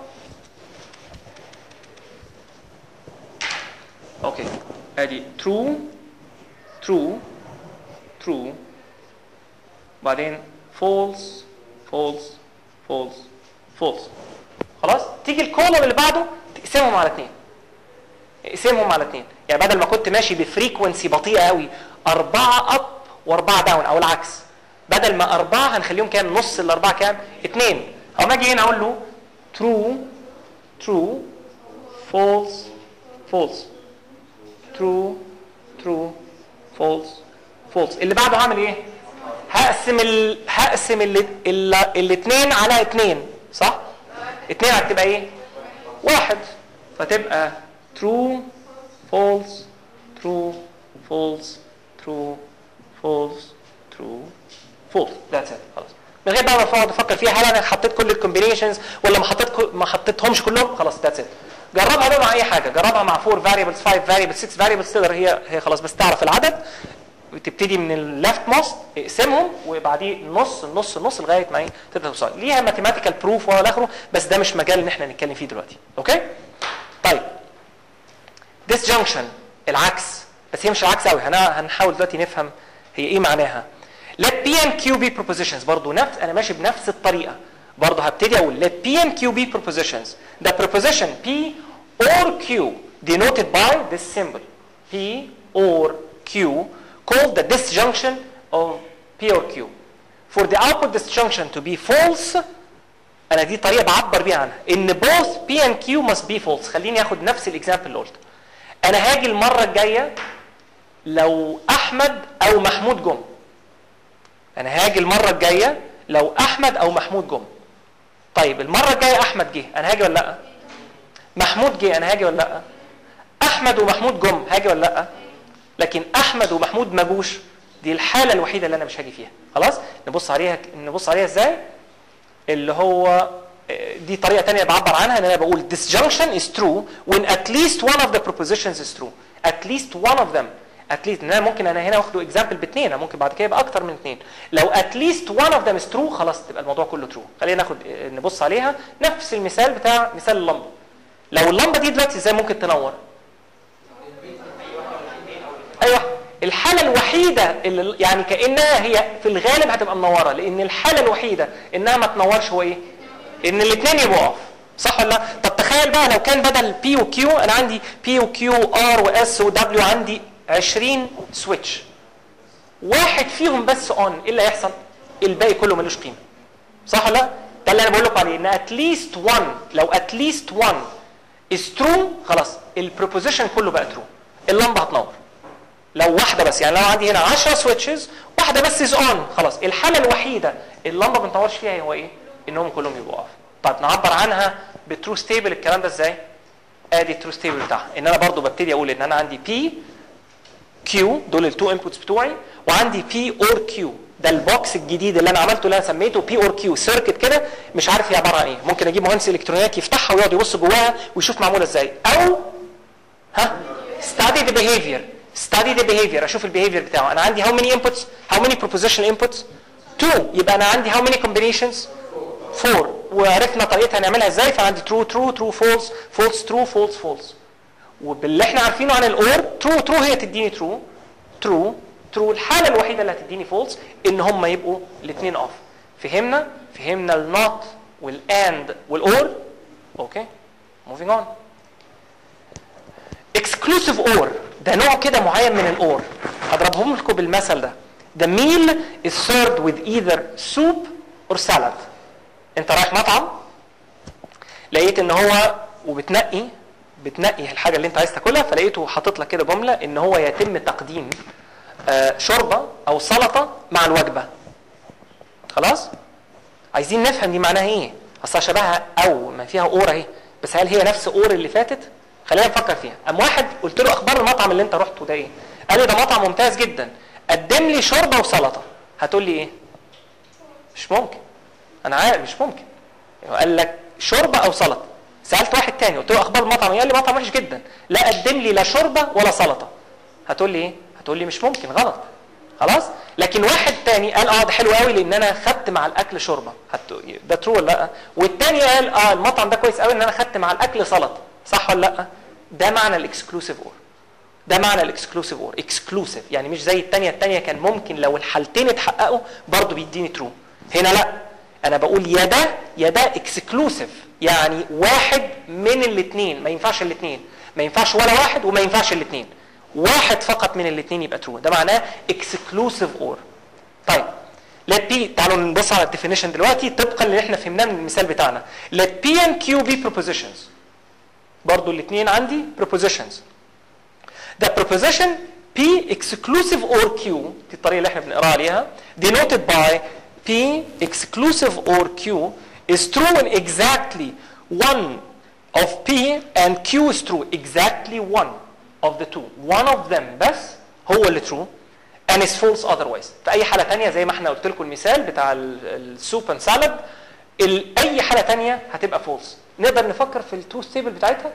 اوكي ادي true true true بعدين false false false false. خلاص تيجي الكولوم اللي بعده تقسمهم على اثنين. اقسمهم على اثنين يعني بدل ما كنت ماشي بفريكونسي بطيئه قوي أربعة اب وأربعة داون او العكس، بدل ما أربعة هنخليهم كام؟ نص الأربعة كام؟ اثنين. اما اجي هنا اقول له true true false false true true false false. اللي بعده هعمل ايه؟ هقسم ال... هقسم ال... ال... الاثنين على اثنين صح؟ اثنين هتبقى ايه؟ واحد. فتبقى true false true false true false true false. that's it. خلاص من غير بقى ما اقعد افكر فيها هل انا حطيت كل الكومبينيشنز ولا ما حطيت ما حطيتهمش كلهم. خلاص that's it. جربها بقى مع اي حاجه. جربها مع أربعة variables خمسة variables ستة variables تقدر هي هي خلاص بس تعرف العدد وتبتدي من الليفت موست اقسمهم وبعديه نص النص النص لغايه ما تقدر توصل ليها ماثيماتيكال بروف والى اخره. بس ده مش مجال ان احنا نتكلم فيه دلوقتي. اوكي طيب disjunction العكس بس هي مش العكس قوي. هنحاول دلوقتي نفهم هي ايه معناها. let P and Q be propositions. برضو نفس انا ماشي بنفس الطريقه. برضو هبتدي اقول let P and Q be propositions. The proposition P or Q denoted by this symbol P or Q called the disjunction of P or Q. For the output disjunction to be false انا دي طريقه بعبر بيها عنها ان both P and Q must be false. خليني اخد نفس الاكزامبل اللي قلته. انا هاجي المره الجايه لو احمد او محمود جم. انا هاجي المره الجايه لو احمد او محمود جم. طيب المره الجايه احمد جه انا هاجي ولا لا؟ محمود جه انا هاجي ولا لا؟ احمد ومحمود جم هاجي ولا لا؟ لكن احمد ومحمود ما جوش. دي الحاله الوحيده اللي انا مش هاجي فيها. خلاص نبص عليها نبص عليها ازاي؟ اللي هو دي طريقه ثانيه بعبر عنها ان انا بقول disjunction is true when at least one of the propositions is true. at least one of them. at least انا ممكن انا هنا واخده اكزامبل باثنين انا ممكن بعد كده يبقى اكتر من اثنين. لو at least one of them is true خلاص تبقى الموضوع كله true. خلينا ناخد نبص عليها نفس المثال بتاع مثال اللمبه. لو اللمبه دي دلوقتي ازاي ممكن تنور؟ ايوه الحاله الوحيده اللي يعني كانها هي في الغالب هتبقى منوره لان الحاله الوحيده انها ما تنورش هو ايه؟ ان الاثنين يبقوا اوف. صح ولا لا؟ طب تخيل بقى لو كان بدل بي وكيو انا عندي بي وكيو ار واس ودبليو عندي عشرين سويتش. واحد فيهم بس اون ايه اللي هيحصل؟ الباقي كله ملوش قيمه. صح ولا لا؟ ده اللي انا بقول لكم عليه ان اتليست واحد لو اتليست واحد از ترو خلاص البروبوزيشن كله بقى ترو. اللمبه هتنور. لو واحده بس يعني لو عندي هنا عشرة سويتشز واحده بس از اون خلاص الحاله الوحيده اللمبه ما بتنورش فيها هو ايه؟ انهم كلهم يبقوا اوف. طيب نعبر عنها بالترو ستيبل الكلام ده ازاي؟ ادي الترو ستيبل بتاعها ان انا برضو ببتدي اقول ان انا عندي بي كيو دول التو انبوتس بتوعي وعندي بي اور كيو ده البوكس الجديد اللي انا عملته اللي انا سميته بي اور كيو سيركت كده مش عارف هي عباره عن ايه. ممكن اجيب مهندس الكترونيات يفتحها ويقعد يبص جواها ويشوف معموله ازاي او ها study the behavior study the behavior اشوف البيهيفير بتاعه. انا عندي how many inputs how many propositional inputs two يبقى انا عندي how many combinations four وعرفنا طريقتها نعملها ازاي فعندي true true true false false true false false. وباللي احنا عارفينه عن الاور true true هي تديني true true true الحاله الوحيده اللي هتديني false ان هم يبقوا الاثنين off. فهمنا فهمنا النوت والاند والاور. اوكي moving on. exclusive or ده نوع كده معين من الاور. هضربهم لكم بالمثل ده. The meal is served with either soup or salad. انت رايح مطعم لقيت ان هو وبتنقي بتنقي الحاجه اللي انت عايز تاكلها، فلقيته حاطط لك كده جمله ان هو يتم تقديم آه شوربه او سلطه مع الوجبه. خلاص؟ عايزين نفهم دي معناها ايه؟ اصلا شبهها او ما فيها اور اهي، بس هل هي نفس اور اللي فاتت؟ خلينا نفكر فيها. ام واحد قلت له اخبار المطعم اللي انت رحته ده ايه؟ قال لي ده مطعم ممتاز جدا، قدم لي شوربه وسلطه. هتقول لي ايه؟ مش ممكن. انا عارف مش ممكن. قال لك شوربه او سلطه. سالت واحد تاني قلت له اخبار المطعم، قال لي مطعم وحش جدا، لا قدم لي لا شوربه ولا سلطه. هتقول لي ايه؟ هتقول لي مش ممكن، غلط. خلاص؟ لكن واحد تاني قال اه ده حلو قوي لان انا خدت مع الاكل شوربه. ده ترو ولا لا؟ والتاني قال اه المطعم ده كويس قوي ان انا خدت مع الاكل سلطه. صح ولا لا؟ ده معنى الاكسكلوسيف اور. ده معنى الاكسكلوسيف اور، اكسكلوسيف يعني مش زي الثانيه، الثانيه كان ممكن لو الحالتين اتحققوا برضه بيديني ترو. هنا لا، انا بقول يا ده يا ده اكسكلوسيف، يعني واحد من الاثنين، ما ينفعش الاثنين، ما ينفعش ولا واحد وما ينفعش الاثنين، واحد فقط من الاثنين يبقى ترو. ده معناه اكسكلوسيف اور. طيب let P، تعالوا نبص على الديفينيشن دلوقتي طبقا اللي احنا فهمناه من المثال بتاعنا. let P and Q be propositions. برضه الاثنين عندي propositions. The proposition P exclusive or Q، دي الطريقة اللي احنا بنقراها عليها، denoted by P exclusive or Q is true in exactly one of P and Q is true exactly one of the two. One of them بس هو اللي true and is false otherwise. في أي حالة تانية زي ما احنا قلت لكم المثال بتاع السوب and salad، أي حالة تانية هتبقى false. نقدر نفكر في التروث تيبل بتاعتها؟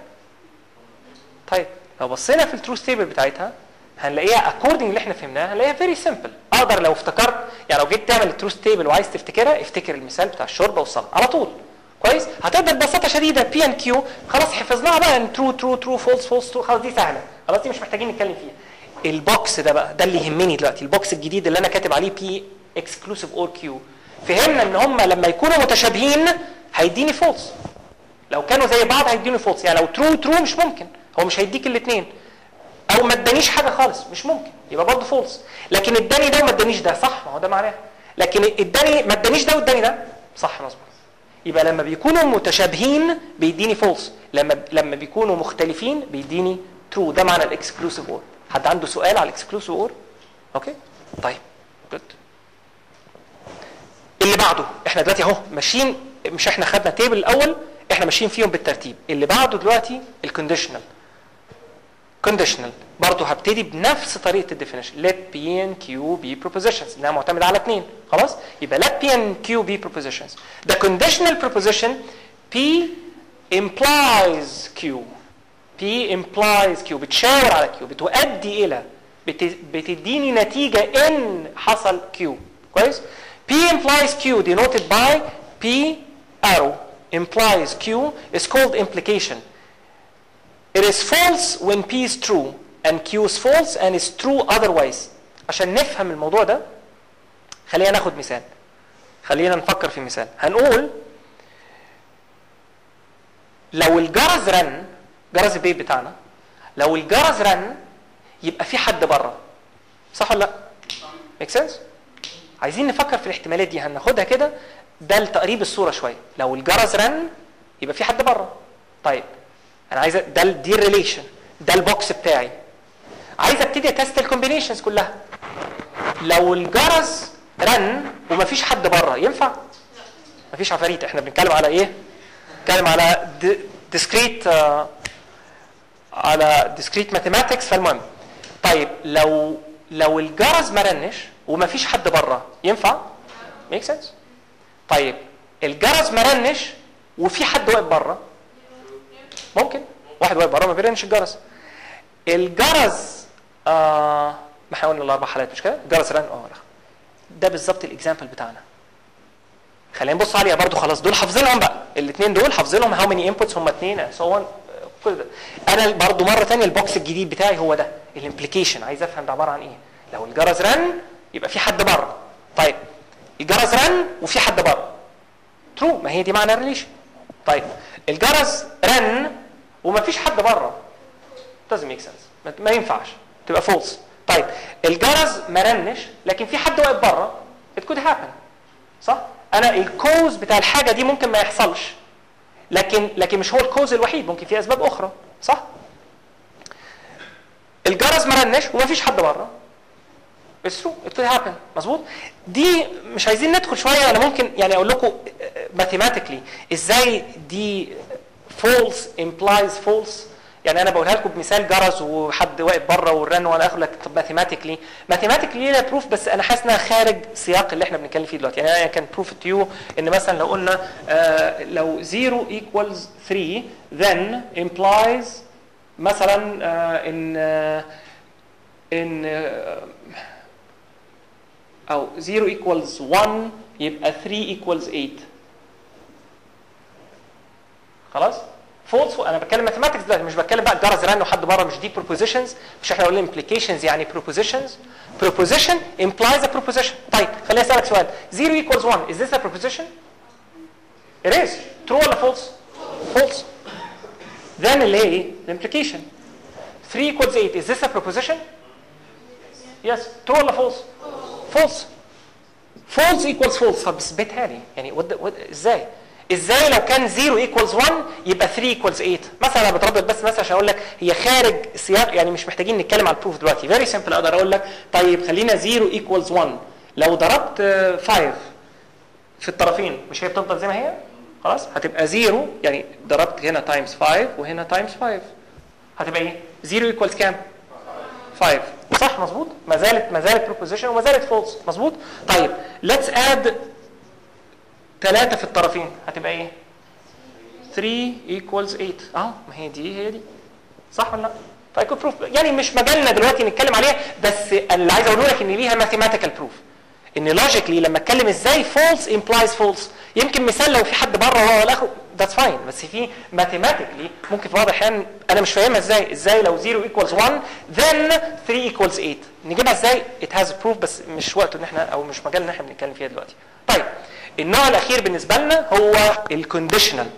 طيب لو بصينا في التروث تيبل بتاعتها هنلاقيها اكوردنج اللي احنا فهمناها، هنلاقيها فيري سمبل. اقدر لو افتكرت يعني لو جيت تعمل التروث تيبل وعايز تفتكرها، افتكر المثال بتاع الشوربه والسلطه على طول. كويس؟ هتقدر ببساطه شديده بي ان كيو خلاص حفظناها بقى ان ترو ترو ترو فولس فولس ترو، خلاص دي سهله، خلاص دي مش محتاجين نتكلم فيها. البوكس ده بقى ده اللي يهمني دلوقتي، البوكس الجديد اللي انا كاتب عليه بي اكسكلوسيف اور كيو. فهمنا ان هم لما يكونوا متشابهين هيديني فولس، لو كانوا زي بعض هيديني فولس. يعني لو ترو ترو مش ممكن، هو مش هيديك الاثنين، او ما ادانيش حاجه خالص مش ممكن، يبقى برضه فولس. لكن اداني ده وما ادانيش ده، صح؟ ما هو ده معناه. لكن اداني ما ادانيش ده واداني ده، صح مظبوط. يبقى لما بيكونوا متشابهين بيديني فولس، لما لما بيكونوا مختلفين بيديني ترو. ده معنى الاكسكلوسيف اور. حد عنده سؤال على الاكسكلوسيف اور؟ اوكي طيب جود. اللي بعده احنا دلوقتي اهو ماشيين، مش احنا خدنا تيبل الاول، احنا ماشيين فيهم بالترتيب. اللي بعده دلوقتي الكونديشنال. conditional برضه هبتدي بنفس طريقه الديفينيشن. let P and Q be propositions، انها معتمده على اثنين. خلاص؟ يبقى let P and Q be propositions. The conditional proposition P implies Q. P implies Q، بتشاور على Q، بتؤدي الى بتديني نتيجه ان حصل Q. كويس؟ P implies Q denoted by P arrow implies Q is called implication. It is false when P is true and Q is false and is true otherwise. عشان نفهم الموضوع ده خلينا ناخد مثال. خلينا نفكر في مثال. هنقول لو الجرس رن، جرس البيت بتاعنا، لو الجرس رن يبقى في حد بره. صح ولا لا؟ make sense؟ عايزين نفكر في الاحتمالات دي، هناخدها كده ده لتقريب الصورة شوية. لو الجرس رن يبقى في حد بره. طيب انا عايز ده دي الريليشن، ده البوكس بتاعي. عايز ابتدي اتست الكومبينيشنز كلها. لو الجرس رن ومفيش حد بره ينفع؟ مفيش عفاريت، احنا بنتكلم على ايه؟ بنتكلم على ديسكريت آه على ديسكريت ماثيماتكس. فالمهم طيب لو لو الجرس ما رنش ومفيش حد بره ينفع؟ ميك سنس؟ طيب الجرس ما رنش وفي حد واقف بره ممكن، واحد واقف بره ما بيرنش الجرس. الجرس آه ما احنا قلنا الاربع حالات مش كده؟ الجرس رن اه لا. ده بالظبط الاكزامبل بتاعنا. خلينا نبص عليها برضو. خلاص دول حافظينهم بقى، الاثنين دول حافظينهم. هاو ماني انبوتس هم اثنين سو كل ده. انا برضو مره ثانيه البوكس الجديد بتاعي هو ده الامبليكيشن. عايز افهم ده عباره عن ايه. لو الجرس رن يبقى في حد بره. طيب الجرس رن وفي حد بره ترو، ما هي دي معنى الريليشن. طيب الجرس رن وما فيش حد بره doesn't make sense، ما ينفعش، تبقى فولس. طيب الجرس ما رنش لكن في حد واقف بره، it could happen صح؟ انا الكوز بتاع الحاجه دي ممكن ما يحصلش، لكن لكن مش هو الكوز الوحيد، ممكن في اسباب اخرى صح؟ الجرس ما رنش ومفيش حد بره، it's true it could happen مظبوط. دي مش عايزين ندخل شويه، انا ممكن يعني اقول لكم mathematically ازاي دي false implies false. يعني انا بقولها لكم بمثال جرس وحد واقف بره والرن وانا اقول لك طب ماثيماتيكلي ماثيماتيكلي ليها بروف، بس انا حاسس انها خارج سياق اللي احنا بنتكلم فيه دلوقتي. يعني انا كان بروف تو يو ان مثلا لو قلنا آه لو زيرو equals ثري then implies مثلا آه ان آه ان آه او زيرو equals ون يبقى ثري equals ايت. خلاص؟ فولس. انا بتكلم ماثيماتكس دلوقتي، مش بتكلم بقى الجرس رن وحد بره، مش دي بروبوزيشنز، مش احنا قلنا امبليكيشنز يعني بروبوزيشنز. بروبوزيشن implies a proposition. طيب خليني اسالك سؤال، زيرو equals ون is this a proposition؟ it is. true ولا false؟ false. then اللي هي ايه؟ الامبليكيشن. ثري equals ايت is this a proposition؟ yes. true ولا false؟ false. false equals false. طب اثبتها لي يعني ود... ود... ازاي؟ ازاي لو كان زيرو ايكوالز ون يبقى ثري ايكوالز ايت؟ مثلا انا بتردد بس مثلا عشان اقول لك هي خارج سياق، يعني مش محتاجين نتكلم على البروف دلوقتي. فيري سمبل اقدر اقول لك طيب خلينا زيرو ايكوالز ون، لو ضربت خمسة في الطرفين مش هي بتفضل زي ما هي؟ خلاص هتبقى زيرو، يعني ضربت هنا تايمز خمسة وهنا تايمز خمسة هتبقى ايه؟ زيرو ايكوالز كام؟ خمسة. صح مظبوط؟ ما زالت ما زالت بروبوزيشن وما زالت فولس مظبوط؟ طيب ليتس اد ثلاثة في الطرفين هتبقى ايه؟ ثري equals ايت. اه ما هي دي هي دي صح ولا لا؟ فايكو بروف يعني مش مجالنا دلوقتي نتكلم عليها، بس اللي عايز اقوله لك ان ليها ماثيماتيكال بروف، ان لوجيكلي لما اتكلم ازاي فولس implies فولس. يمكن مثال لو في حد بره وهو الاخر ذاتس فاين، بس في ماثيماتيكلي ممكن في بعض الاحيان انا مش فاهمها ازاي، ازاي لو زيرو equals ون then ثري equals ايت نجيبها ازاي؟ it has proof، بس مش وقته ان احنا او مش مجالنا ان احنا بنتكلم فيها دلوقتي. طيب النوع الاخير بالنسبه لنا هو الكونديشنال.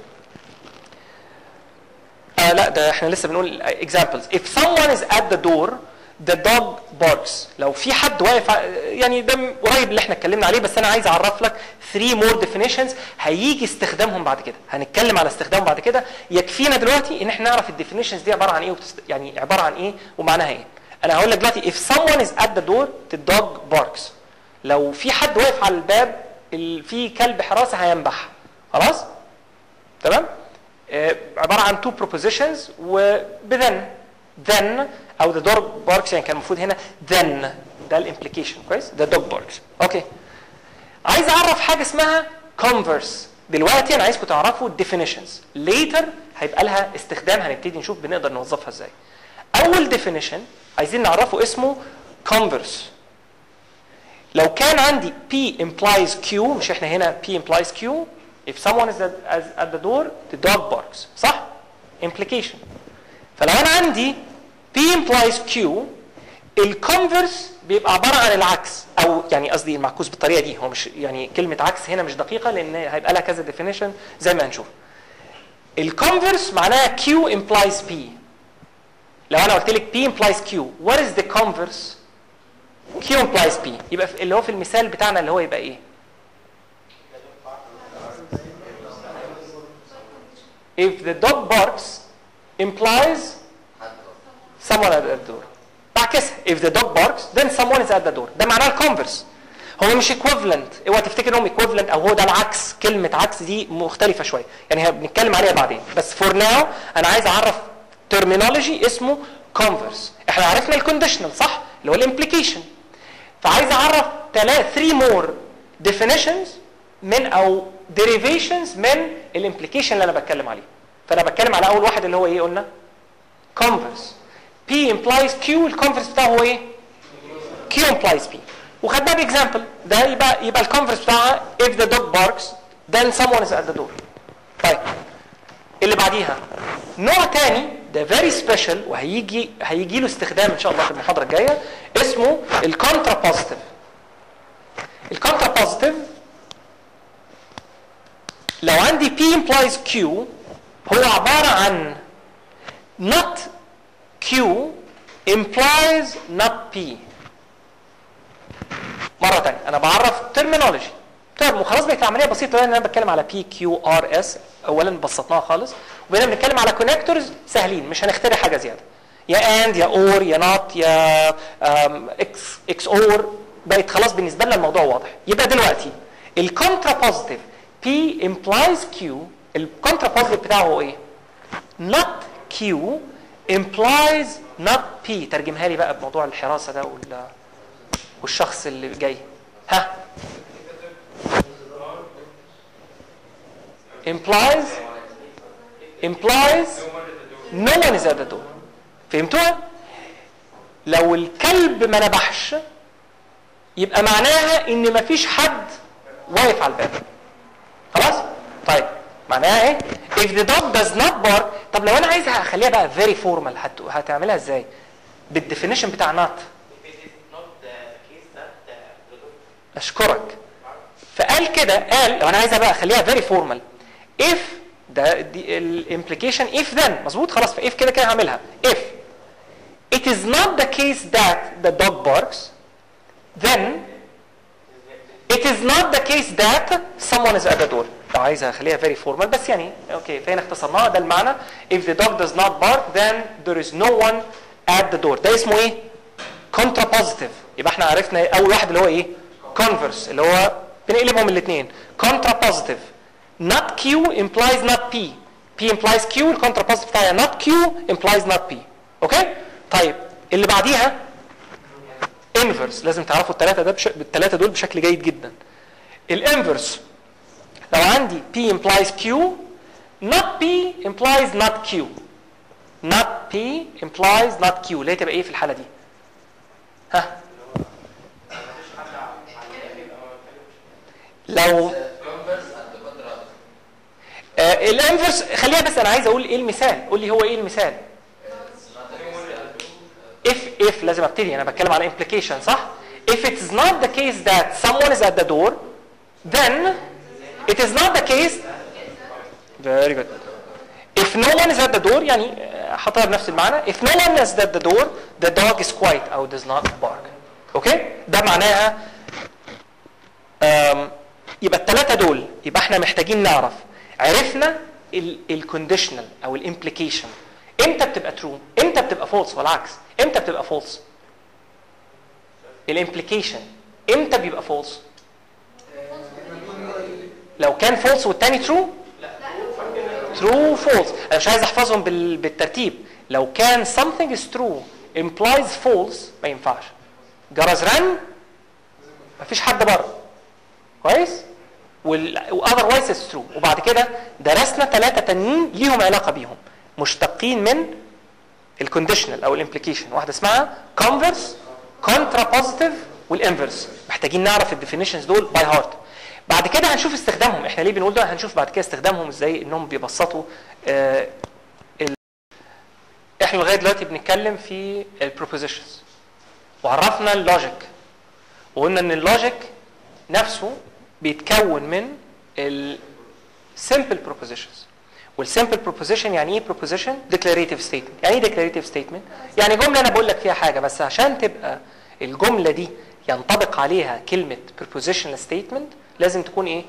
آه لا ده احنا لسه بنقول examples. if someone is at the door the dog barks. لو في حد واقف يعني ده قريب اللي احنا اتكلمنا عليه، بس انا عايز اعرف لك ثري more definitions هيجي استخدامهم بعد كده، هنتكلم على استخدامهم بعد كده. يكفينا دلوقتي ان احنا نعرف الديفينيشنز دي عباره عن ايه وبتست... يعني عباره عن ايه ومعناها ايه. انا هقول لك دلوقتي if someone is at the door the dog barks. لو في حد واقف على الباب في كلب حراسه هينبح. خلاص تمام؟ آه عباره عن تو propositions وبذن then او the dog barks، يعني كان المفروض هنا then ده الامبليكيشن. كويس؟ the dog barks. اوكي عايز اعرف حاجه اسمها converse. دلوقتي انا عايزكم تعرفوا definitions، later هيبقى لها استخدام هنبتدي نشوف بنقدر نوظفها ازاي. اول definition عايزين نعرفه اسمه converse. لو كان عندي P implies Q، مش احنا هنا P implies Q، if someone is at the door the dog barks صح؟ implication. فلو انا عندي P implies Q الكونفرس بيبقى عباره عن العكس، او يعني قصدي المعكوس بالطريقه دي. هو مش يعني كلمه عكس هنا مش دقيقه لان هيبقى لها كذا definition زي ما هنشوف. الكونفرس معناها Q implies P. لو انا قلت لك P implies Q what is the converse؟ Q implies P. يبقى اللي هو في المثال بتاعنا اللي هو يبقى ايه؟ if the dog barks implies someone at the door. بعكسها if the dog barks then someone is at the door. ده معناه الكونفرس. هو مش equivalent، اوعى تفتكر انهم equivalent او هو ده العكس. كلمه عكس دي مختلفه شويه، يعني بنتكلم عليها بعدين، بس for now انا عايز اعرف terminology اسمه converse. احنا عرفنا الكونديشنال صح؟ اللي هو الامبليكيشن. فعايز اعرف ثلاث more definitions من او derivations من الامبليكيشن اللي انا بتكلم عليه. فانا بتكلم على اول واحد اللي هو ايه قلنا؟ converse. P implies Q الكونفرس بتاعه هو ايه؟ Q implies P. وخدناه باكزامبل ده يبقى يبقى الكونفرس بتاعها if the dog barks then someone is at the door. طيب اللي بعديها نوع تاني ده very special وهيجي هيجي له استخدام ان شاء الله في المحاضره الجايه، اسمه الكونترا بوزيتيف. الكونترا بوزيتيف لو عندي P implies Q هو عباره عن not Q implies not P. مرة تانية أنا بعرف terminology تمام وخلاص بقت عملية بسيطة لأن أنا بتكلم على P Q R S أولا بسطناها خالص وبقينا بنتكلم على connectors سهلين مش هنخترع حاجة زيادة يا and يا or يا not يا x x or بقت خلاص بالنسبة لنا الموضوع واضح. يبقى دلوقتي الكونترا بوزيتيف P implies Q الكونترا بوزيتيف بتاعه هو إيه؟ not Q implies not P. ترجمها لي بقى بموضوع الحراسة ده وال والشخص اللي جاي. ها implies implies no one is at the door. فهمتوها؟ لو الكلب ما نبحش يبقى معناها ان مفيش حد واقف على الباب. خلاص؟ طيب معناها ايه؟ if the dog does not bark. طب لو انا عايزها اخليها بقى very formal هت... هتعملها ازاي؟ بالديفينيشن بتاع not. اشكرك. فقال كده قال لو انا عايزها بقى اخليها very formal if ده الامبليكيشن if then مظبوط خلاص فاف كده كده هعملها if it is not the case that the dog barks then it is not the case that someone is at the door. لو عايزها اخليها very formal بس يعني اوكي فين اختصرناها ده المعنى if the dog does not bark then there is no one at the door. ده اسمه ايه؟ contrapositive. يبقى احنا عرفنا اول واحد اللي هو ايه؟ converse اللي هو بنقلبهم الاثنين contrapositive not Q implies not P. P implies Q الكونترابوزيتيف بتاعها not Q implies not P. اوكي؟ طيب اللي بعديها inverse. لازم تعرفوا الثلاثه ده بش... الثلاثه دول بشكل جيد جدا. الانفرس لو عندي P implies Q not P implies not Q. not P implies not Q. ليه تبقى ايه في الحاله دي؟ ها لو آه الانفرس خليها بس انا عايز اقول ايه المثال. قول لي هو ايه المثال. if if لازم ابتدي انا بتكلم على implication صح. if it is not the case that someone is at the door then it is not the case. very good. if no one is at the door يعني حطها بنفس المعنى if no one is at the door the dog is quiet او does not bark. اوكي ده معناها يبقى الثلاثه دول يبقى احنا محتاجين نعرف عرفنا الكونديشنال او الامبليكيشن امتى بتبقى ترو امتى بتبقى فولس والعكس امتى بتبقى فولس. الامبليكيشن امتى بيبقى فولس؟ لو كان فولس والتاني ترو ترو فولس. انا مش عايز احفظهم بالترتيب. لو كان something is true implies false ما ينفعش. جرس رن مفيش حد بره كويس واذروايز از ترو. وبعد كده درسنا ثلاثه تانيين ليهم علاقه بيهم مشتقين من الكونديشنال او الامبليكيشن. واحده اسمها كونفرس كونترابوزيتيف والانفرس. محتاجين نعرف الديفينيشنز دول باي هارت. بعد كده هنشوف استخدامهم. احنا ليه بنقول ده؟ هنشوف بعد كده استخدامهم ازاي انهم بيبسطوا آه ال... احنا لغايه دلوقتي بنتكلم في البروبوزيشنز وعرفنا اللوجيك وقلنا ان اللوجيك نفسه بيتكون من ال simple propositions. والsimple proposition يعني ايه proposition؟ declarative statement. يعني ايه declarative statement؟ يعني جمله انا بقول لك فيها حاجه بس عشان تبقى الجمله دي ينطبق عليها كلمه prepositional statement لازم تكون ايه؟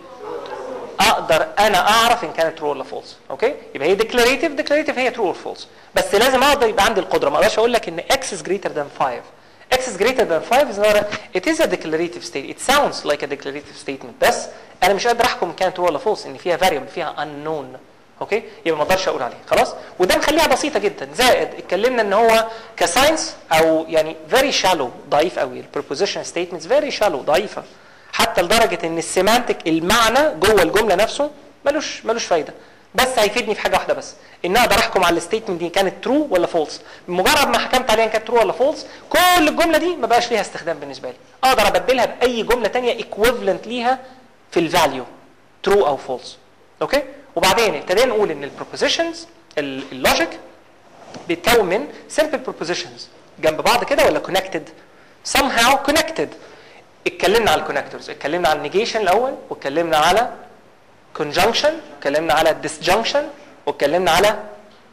اقدر انا اعرف ان كانت true ولا false. اوكي؟ يبقى هي declarative declarative هي true or false. بس لازم اقدر يبقى عندي القدره ما اقدرش اقول لك ان x is greater than five. x is greater than five is not a, it is a declarative statement. It sounds like a declarative statement بس انا مش قادر احكم ان كانت true ولا false ان فيها variable فيها unknown. اوكي يبقى ما اقدرش اقول عليه خلاص. وده نخليها بسيطه جدا. زائد اتكلمنا ان هو كساينس او يعني very shallow ضعيف قوي. البروبوزيشن ستيتمنتس very shallow ضعيفه حتى لدرجه ان السيمانتك المعنى جوه الجمله نفسه ملوش ملوش فايده. بس هيفيدني في حاجه واحده بس ان اقدر احكم على الستيتمنت دي كانت ترو ولا فولس. بمجرد ما حكمت عليها ان كانت ترو ولا فولس كل الجمله دي ما بقاش ليها استخدام بالنسبه لي. اقدر ابدلها باي جمله ثانيه ايكويفالنت ليها في الفاليو ترو او فولس. اوكي وبعدين ابتدينا نقول ان البروبوزيشنز اللوجيك بيتكون من simple propositions جنب بعض كده ولا connected somehow connected. اتكلمنا على الكونكتورز اتكلمنا على النيجيشن الاول واتكلمنا على conjunction واتكلمنا على disjunction واتكلمنا على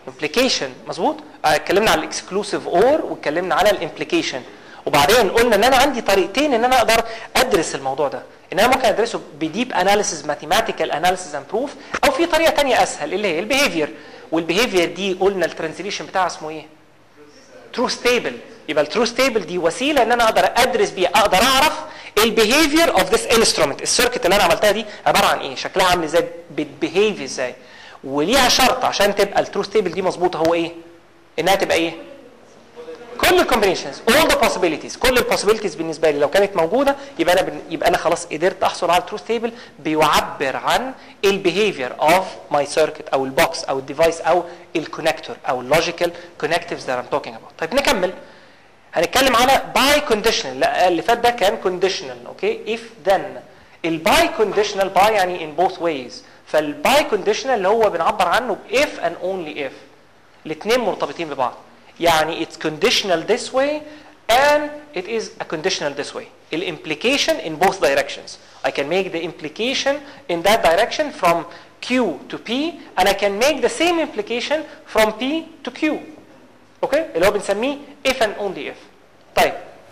امبليكيشن مظبوط. اتكلمنا على الاكسكلوسيف اور واتكلمنا على الامبليكيشن، وبعدين قلنا ان انا عندي طريقتين ان انا اقدر ادرس الموضوع ده، ان انا ممكن ادرسه بديب اناليسيز ماثيماتيكال اناليسيز اند بروف، او في طريقه ثانيه اسهل اللي هي البيهيفير. والبيهيفير دي قلنا الترانزليشن بتاعها اسمه ايه؟ ترو ستيبل. يبقى الترو ستيبل دي وسيله ان انا اقدر ادرس بيها، اقدر اعرف البيهيفير اوف ذس انسترومنت، السيركت اللي انا عملتها دي عباره عن ايه؟ شكلها عامل ازاي؟ بتبيهيف ازاي؟ وليها شرط عشان تبقى الترو ستيبل دي مظبوطه، هو ايه؟ انها تبقى ايه؟ كل الكومبينيشنز، all the possibilities، كل البوسيبيليتيز بالنسبه لي لو كانت موجوده يبقى انا بن... يبقى انا خلاص قدرت احصل على الترو ستيبل بيعبر عن البيهيفير اوف ماي سيركت او البوكس او الديفايس او الكونكتور او اللوجيكال كونكتيفز ذات ام توكينج اباوت. طيب نكمل. هنتكلم على باي كونديشنال. لا اللي فات ده كان كونديشنال، اوكي؟ اف ذن. الباي كونديشنال، باي يعني ان بوث ويز، فالباي كونديشنال اللي هو بنعبر عنه باف اند اونلي اف. الاثنين مرتبطين ببعض. يعني it's conditional this way and it is a conditional this way. The implication in both directions. I can make the implication in that direction from Q to P and I can make the same implication from P to Q. اوكي؟ اللي هو بنسميه if and only if. طيب.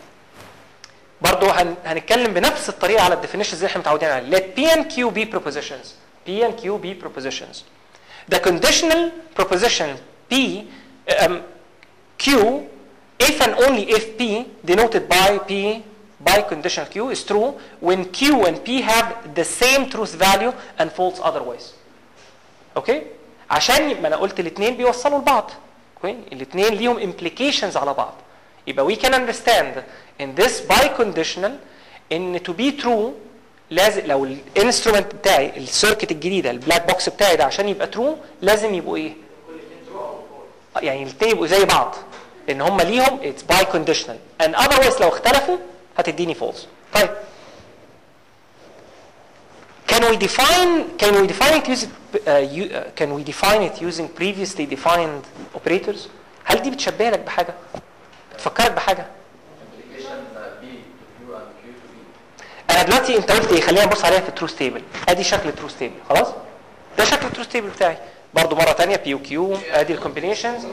برضه هن هنتكلم بنفس الطريقه على الديفينيشنز اللي احنا متعودين عليها. Let P and Q be propositions. P and Q be propositions. The conditional proposition P um, Q, if and only if P denoted by P by conditional Q is true when Q and P have the same truth value and false otherwise. اوكي؟ عشان يبقى انا قلت الاثنين بيوصلوا لبعض. اوكي؟ الاثنين ليهم implications على بعض. يبقى we can understand in this biconditional ان to be true لازم لو الانسترومنت بتاعي السيركت الجديده البلاك بوكس بتاعي ده عشان يبقى true لازم يبقوا ايه؟ يعني الاثنين يبقوا زي بعض لان هم ليهم it's biconditional and otherwise لو اختلفوا هتديني false. طيب can we define can we define it using uh, you, uh, can we define it using previously defined operators؟ هل دي بتشبه لك بحاجه؟ بتفكرك بحاجه؟ انا دلوقتي انت قلت ايه؟ خلينا نبص عليها في الترو ستيبل. ادي شكل الترو ستيبل خلاص؟ ده شكل الترو ستيبل بتاعي. برضه مره ثانيه بي وكيو ادي الكومبينيشنز.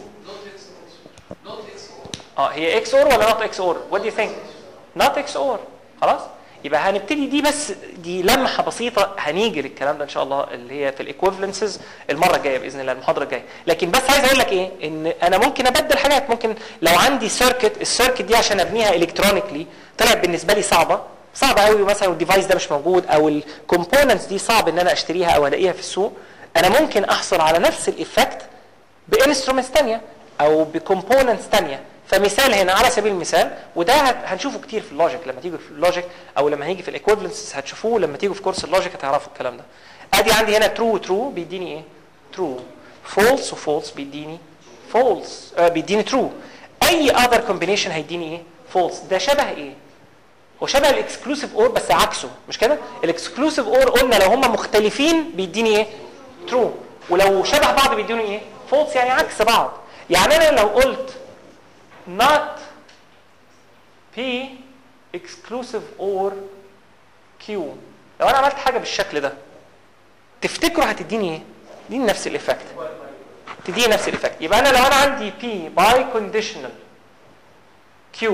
اه هي اكس اور ولا نوت اكس اور؟ وات دو يو ثينك؟ نوت اكس اور. خلاص؟ يبقى هنبتدي دي بس دي لمحه بسيطه هنيجي للكلام ده ان شاء الله اللي هي في الايكويفالنسز المره الجايه باذن الله المحاضره الجايه. لكن بس عايز اقول لك ايه؟ ان انا ممكن ابدل حاجات. ممكن لو عندي سيركت السيركت دي عشان ابنيها الكترونيكلي طلعت بالنسبه لي صعبه صعبه قوي مثلا والديفايس ده مش موجود او الكومبوننتس دي صعب ان انا اشتريها او الاقيها في السوق، انا ممكن احصل على نفس الايفكت بانسترومنتس ثانيه او بكومبوننتس ثانيه. فمثال هنا على سبيل المثال وده هنشوفه كتير في اللوجيك لما تيجي في اللوجيك او لما هيجي في الايكويفالنس هتشوفوه لما تيجوا في كورس اللوجيك هتعرفوا الكلام ده. ادي عندي هنا ترو ترو بيديني ايه؟ ترو. فولس وفولس بيديني فولس آه بيديني ترو. اي اذر كومبينيشن هيديني ايه؟ فولس. ده شبه ايه؟ هو شبه الاكسكلوسيف اور بس عكسه مش كده؟ الاكسكلوسيف اور قلنا لو هم مختلفين بيديني ايه؟ ترو. ولو شبه بعض بيديني ايه؟ فولس يعني عكس بعض. يعني انا لو قلت not P exclusive or Q لو انا عملت حاجه بالشكل ده تفتكروا هتديني ايه؟ تديني نفس الايفكت. تديني نفس الايفكت. يبقى انا لو انا عندي P biconditional Q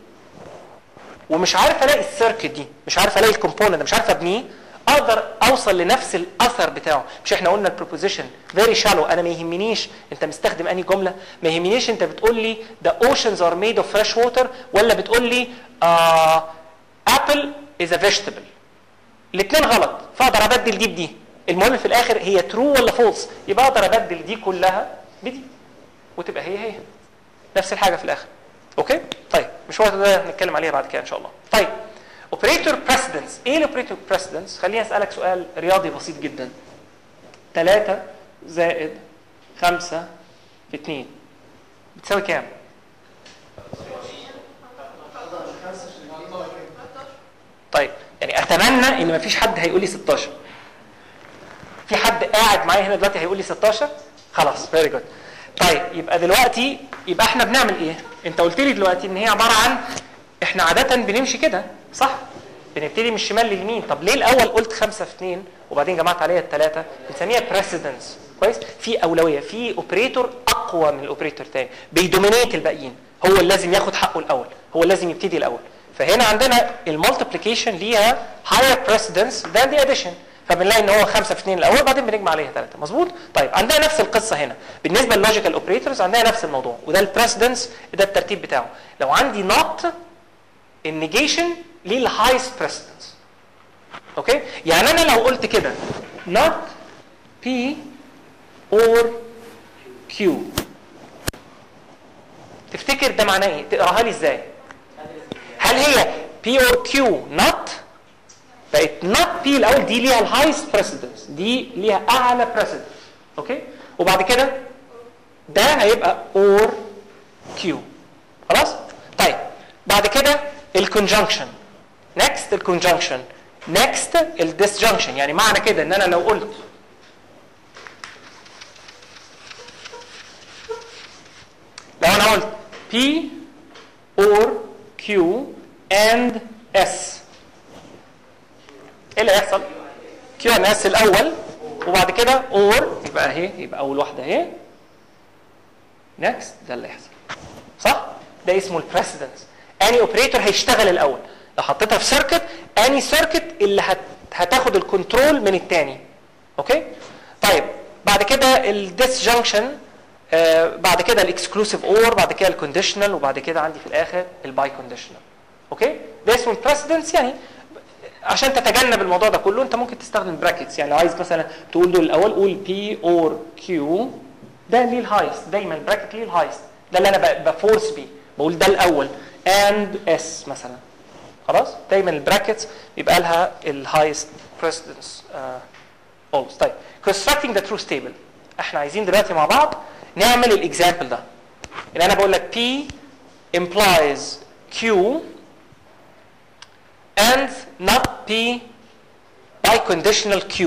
ومش عارف الاقي السيركت دي مش عارف الاقي الكومبوننت مش عارف ابنيه اقدر اوصل لنفس الاثر بتاعه. مش احنا قلنا البروبوزيشن فيري شالو. انا ما يهمنيش انت مستخدم انهي جمله، ما يهمنيش انت بتقول لي the oceans are made of fresh water ولا بتقول لي uh, apple is a vegetable. الاثنين غلط فاقدر ابدل دي بدي. المهم في الاخر هي ترو ولا فولس، يبقى اقدر ابدل دي كلها بدي وتبقى هي هي نفس الحاجه في الاخر. اوكي؟ طيب مش وقت ده هنتكلم عليها بعد كده ان شاء الله. طيب اوبريتور بريسيدنس. ايه الاوبريتور بريسيدنس؟ خليني اسالك سؤال رياضي بسيط جدا. ثلاثة زائد خمسة في اثنين بتساوي كام؟ طيب يعني اتمنى ان مفيش حد هيقول لي ستاشر. في حد قاعد معايا هنا دلوقتي هيقول لي ستاشر؟ خلاص فيري جود. طيب يبقى دلوقتي يبقى احنا بنعمل ايه؟ انت قلت لي دلوقتي ان هي عباره عن احنا عاده بنمشي كده صح؟ بنبتدي من الشمال لليمين. طب ليه الاول قلت خمسة في اثنين وبعدين جمعت عليها الثلاثه؟ بنسميها بريسيدنس. كويس؟ في اولويه، في اوبريتور اقوى من الاوبريتور الثاني بيدومينيت الباقيين، هو اللي لازم ياخد حقه الاول، هو اللي لازم يبتدي الاول. فهنا عندنا المالتيبليكيشن ليها higher precedence than the addition، فبنلاقي ان هو خمسة في اثنين الاول بعدين بنجمع عليها ثلاثة. مظبوط؟ طيب عندنا نفس القصه هنا بالنسبه للوجيكال اوبريتورز، عندنا نفس الموضوع، وده البريسيدنس، ده الترتيب بتاعه. لو عندي not النيجيشن ليه الهايست بريسيدنس. اوكي؟ يعني انا لو قلت كده not P or Q، تفتكر ده معناه ايه؟ تقراها لي ازاي؟ هل هي P or Q not؟ بقت not P الاول، دي ليها الهايست بريسيدنس، دي ليها اعلى بريسيدنس. اوكي؟ وبعد كده ده هيبقى or Q. خلاص؟ طيب بعد كده الكونجنكشن، next الكونجنكشن، next الديسجنكشن. يعني معنى كده ان انا لو قلت لو انا قلت P or Q and S، ايه اللي هيحصل؟ Q and S الاول، وبعد كده or يبقى اهي، يبقى اول واحده اهي next، ده اللي هيحصل. صح؟ ده اسمه البريسيدنس. اني اوبريتور هيشتغل الاول، لو حطيتها في سيركت اني سيركت اللي هت... هتاخد الكنترول من الثاني. اوكي؟ طيب بعد كده الديسجنكشن، آه بعد كده الاكسكلوسيف اور، بعد كده الكونديشنال، وبعد كده عندي في الاخر الباي كونديشنال. اوكي؟ ده اسمه البريسيدنس. يعني عشان تتجنب الموضوع ده كله انت ممكن تستخدم براكتس. يعني لو عايز مثلا تقول دول الاول، قول بي اور كيو، ده ليه الهايست، دايما براكت ليه الهايست، ده اللي انا بفورس بيه، بقول ده الاول اند اس مثلا. خلاص؟ دايما البراكتس بيبقى لها الهايست بريسيدنس اولويز. طيب constructing the truth table، احنا عايزين دلوقتي مع بعض نعمل الاكزامبل ده. يعني انا بقول لك P implies Q and not P by conditional Q.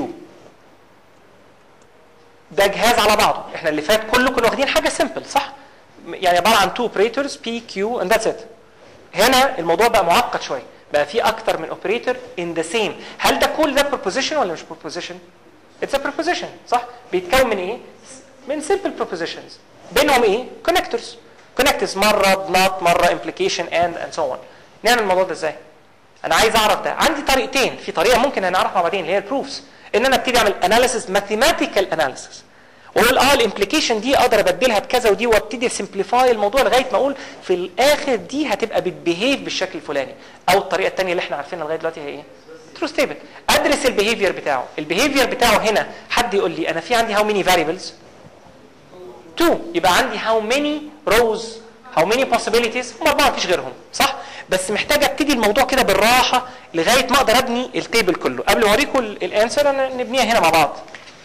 ده جهاز على بعضه. احنا اللي فات كله كنا واخدين حاجه سمبل، صح؟ يعني عباره عن two operators P Q and that's it. هنا الموضوع بقى معقد شويه، بقى في اكتر من اوبريتور in the same. هل ده كل ده proposition ولا مش proposition؟ it's a proposition، صح؟ بيتكون من ايه؟ من simple propositions بينهم ايه؟ connectors. connectors مره not، مره implication and and so on. نعمل الموضوع ده ازاي؟ انا عايز اعرف ده. عندي طريقتين، في طريقه ممكن هنعرفها بعدين اللي هي البروفز، ان انا ابتدي اعمل اناليسيس، ماثيماتيكال اناليسيس، واقول اه الامبليكيشن دي اقدر ابدلها بكذا ودي، وابتدي سمبليفاي الموضوع لغايه ما اقول في الاخر دي هتبقى بتبيهيف بالشكل الفلاني. او الطريقه الثانيه اللي احنا عارفينها لغايه دلوقتي هي ايه؟ تروث تيبل. ادرس البيهيفير بتاعه. البيهيفير بتاعه هنا حد يقول لي انا في عندي هاو ماني فاريبلز؟ تو، يبقى عندي هاو ماني روز، هاو ماني بوسيبيليتيز؟ هم اربعه مفيش غيرهم، صح؟ بس محتاج ابتدي الموضوع كده بالراحه لغايه ما اقدر ابني التيبل كله. قبل ما اوريكم الانسر انا نبنيها هنا مع بعض.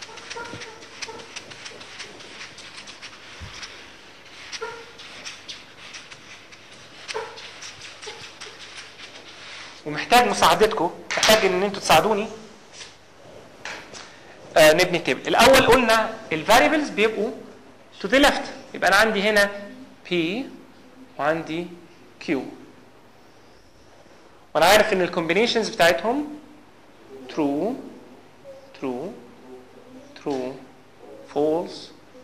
ومحتاج مساعدتكم، محتاج ان انتوا تساعدوني آه نبني التيبل. الاول قلنا الفاريبلز بيبقوا to the left، يبقى انا عندي هنا P وعندي Q، وانا عارف ان الكومبينيشنز بتاعتهم true true true false.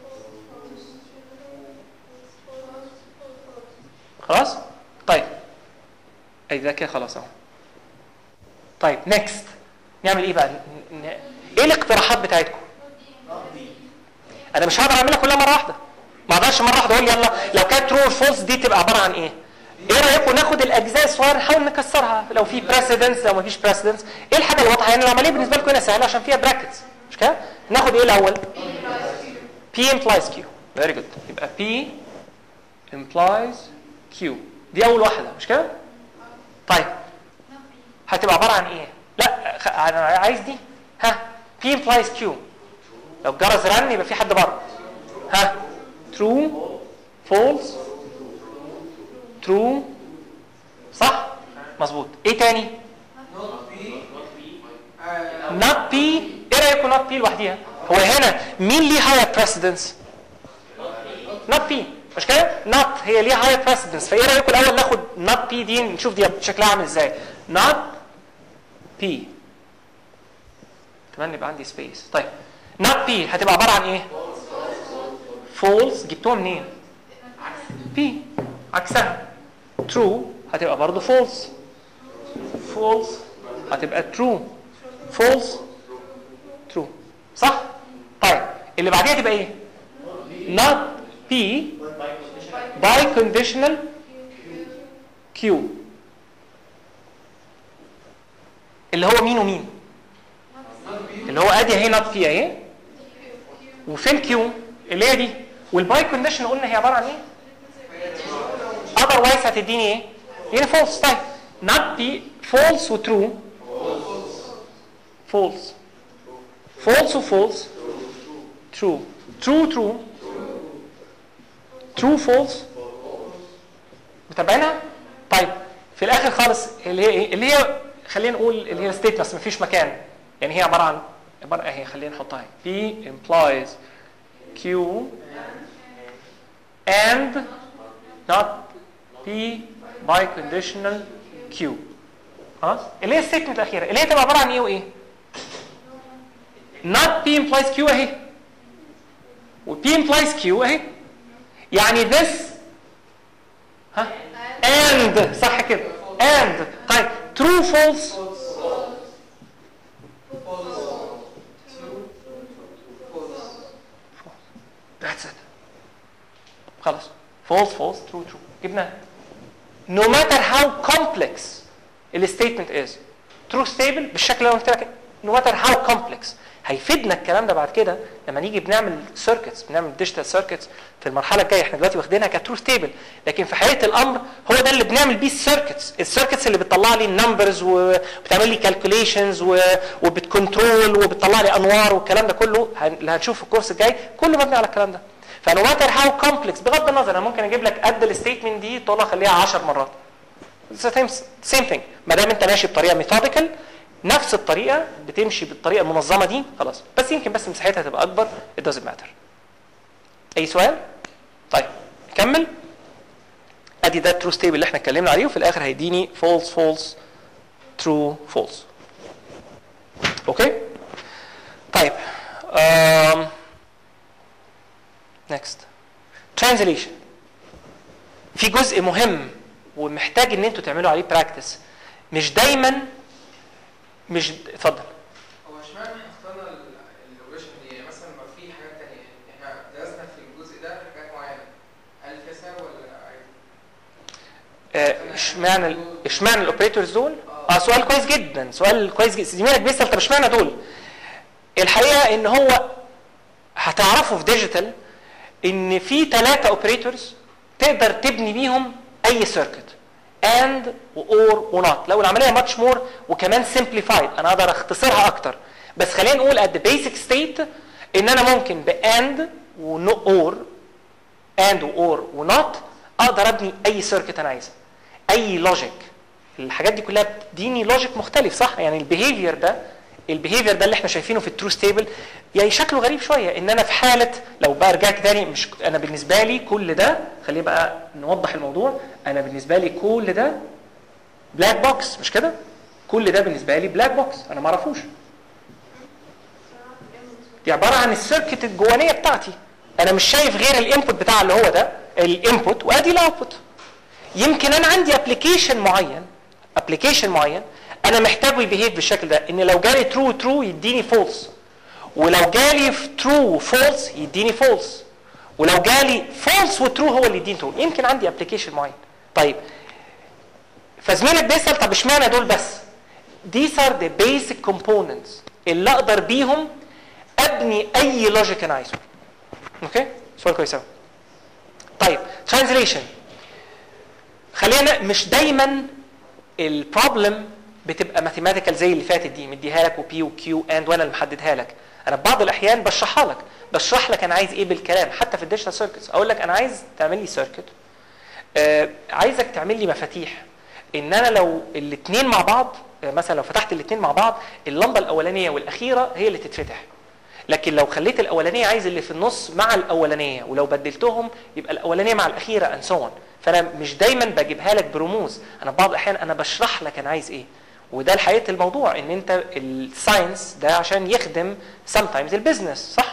خلاص؟ طيب اي ده كده خلاص اهو. طيب نيكست نعمل ايه بقى؟ ن... ايه الاقتراحات بتاعتكم؟ انا مش هقدر اعملها كلها مره واحده، ما اقدرش مره واحده اقول يلا لو كانت ترو فولس دي تبقى عباره عن ايه؟ ايه رايكم ناخد الاجزاء الصغيره نحاول نكسرها، لو في بريسيدنس لو ما فيش بريسيدنس، ايه الحاجه الواضحه؟ يعني العمليه بالنسبه لكم هنا سهله عشان فيها براكتس، مش كده؟ ناخد ايه الاول؟ P implies Q. very good. يبقى P implies Q دي اول واحده، مش كده؟ طيب هتبقى عباره عن ايه؟ لا خ... انا عايز دي. ها P implies Q، لو الجرس رن يبقى في حد بره. ها true false true، صح؟ مظبوط. ايه تاني؟ not P. ايه رايكم not P لوحديها؟ هو هنا مين ليه higher precedence؟ not P، مش كده؟ not هي ليها higher precedence. فايه رايكم الاول ناخد not P دي نشوف دي شكلها عامل ازاي؟ not P. تمام، يبقى عندي space. طيب not P هتبقى عباره عن ايه؟ فولس جبتوها منين؟ بي عكسها true هتبقى برضه false false هتبقى true false true صح؟ طيب اللي بعديها تبقى ايه؟ not P by conditional Q اللي هو مين ومين؟ اللي هو ادي اهي not P اهي وفين Q اللي هي دي والباي كونديشن قلنا هي عباره عن ايه؟ otherwise هتديني ايه؟ يعني false. طيب not P false و true false false و false true true true true false متابعينها؟ طيب في الاخر خالص اللي هي ايه؟ اللي هي خلينا نقول اللي هي statements مفيش مكان يعني هي عباره عن عباره اهي خلينا نحطها P implies Q and not P by conditional Q خلاص اللي هي الستمنت الاخيره اللي هي تبقى عباره عن ايه وايه؟ not P implies Q اهي و P implies Q اهي يعني this ها and صح كده and طيب true false that's it خلاص false false true true جبناها no matter how complex الستيتمنت is true stable بالشكل اللي انا قلت لك no matter how complex هيفيدنا الكلام ده بعد كده لما نيجي بنعمل سيركتس بنعمل ديجيتال سيركتس في المرحله الجايه احنا دلوقتي واخدينها كترو ستيبل لكن في حقيقه الامر هو ده اللي بنعمل بيه السيركتس السيركتس اللي بتطلع لي النمبرز وبتعمل لي كالكوليشنز وبتكنترول وبتطلع لي انوار والكلام ده كله اللي هنشوف في الكورس الجاي كله مبني على الكلام ده فنو ماتر هاو كومبلكس بغض النظر انا ممكن اجيب لك قد الستيتمنت دي تقول خليها عشر مرات سيم ثينج ما دام انت ماشي بطريقه ميثوديكال نفس الطريقه بتمشي بالطريقه المنظمه دي خلاص بس يمكن بس مساحتها تبقى اكبر it doesn't matter. اي سؤال؟ طيب نكمل. ادي ده الترو ستيبل اللي احنا اتكلمنا عليه وفي الاخر هيديني false false true false. اوكي؟ طيب um, next translation في جزء مهم ومحتاج ان انتوا تعملوا عليه براكتس مش دايما مش اتفضل. هو اشمعنى احنا اخترنا الاوريجن دي مثلا ما في حاجات ثانيه احنا درسنا في الجزء ده حاجات معينه هل في سبب ولا عادي؟ اشمعنى اشمعنى الاوبريتورز دول؟ اه سؤال كويس جدا سؤال كويس جدا زميلك بيسال طب اشمعنى دول؟ الحقيقه ان هو هتعرفوا في ديجيتال ان في ثلاثه اوبريتورز تقدر تبني بيهم اي سيركت and or ونوت لو العمليه ماتش مور وكمان simplified انا اقدر اختصرها اكتر بس خلينا نقول at the basic state ان انا ممكن ب and و or and or ونوت اقدر ابني اي سيركت انا عايزها اي لوجيك الحاجات دي كلها بتديني لوجيك مختلف صح يعني البيهيفير ده البيهيفير ده اللي احنا شايفينه في الترو ستيبل يعني شكله غريب شويه ان انا في حاله لو بقى رجعت تاني مش انا بالنسبه لي كل ده خلينا بقى نوضح الموضوع انا بالنسبه لي كل ده بلاك بوكس مش كده كل ده بالنسبه لي بلاك بوكس انا ما اعرفوش دي عباره عن السيركت الجوانيه بتاعتي انا مش شايف غير الانبوت بتاع اللي هو ده الانبوت وادي الاوتبوت يمكن انا عندي ابلكيشن معين ابلكيشن معين انا محتاجه يبيهيف بالشكل ده ان لو جالي ترو ترو يديني فولس ولو جالي ترو فولس يديني فولس ولو جالي فولس وترو هو اللي يديني ترو يمكن عندي ابلكيشن معين طيب فزميلك بيسال طب اشمعنى دول بس these are the basic components اللي اقدر بيهم ابني اي لوجيك انا عايزه اوكي سؤال كويس قوي طيب ترانزليشن خلينا مش دايما البروبلم بتبقى ماثيماتيكال زي اللي فاتت دي مديها لك وبي وكيو اند وانا اللي محددها لك انا في بعض الاحيان بشرحها لك بشرح لك انا عايز ايه بالكلام حتى في الديجيتال سيركتس اقول لك انا عايز تعمل لي سيركت آه عايزك تعمل لي مفاتيح ان انا لو الاثنين مع بعض مثلا لو فتحت الاثنين مع بعض اللمبه الاولانيه والاخيره هي اللي تتفتح لكن لو خليت الاولانيه عايز اللي في النص مع الاولانيه ولو بدلتهم يبقى الاولانيه مع الاخيره اند سو اون فانا مش دايما بجيبها لك برموز انا بعض الاحيان انا بشرح لك انا عايز ايه وده الحقيقه الموضوع ان انت الساينس ده عشان يخدم sometimes البيزنس صح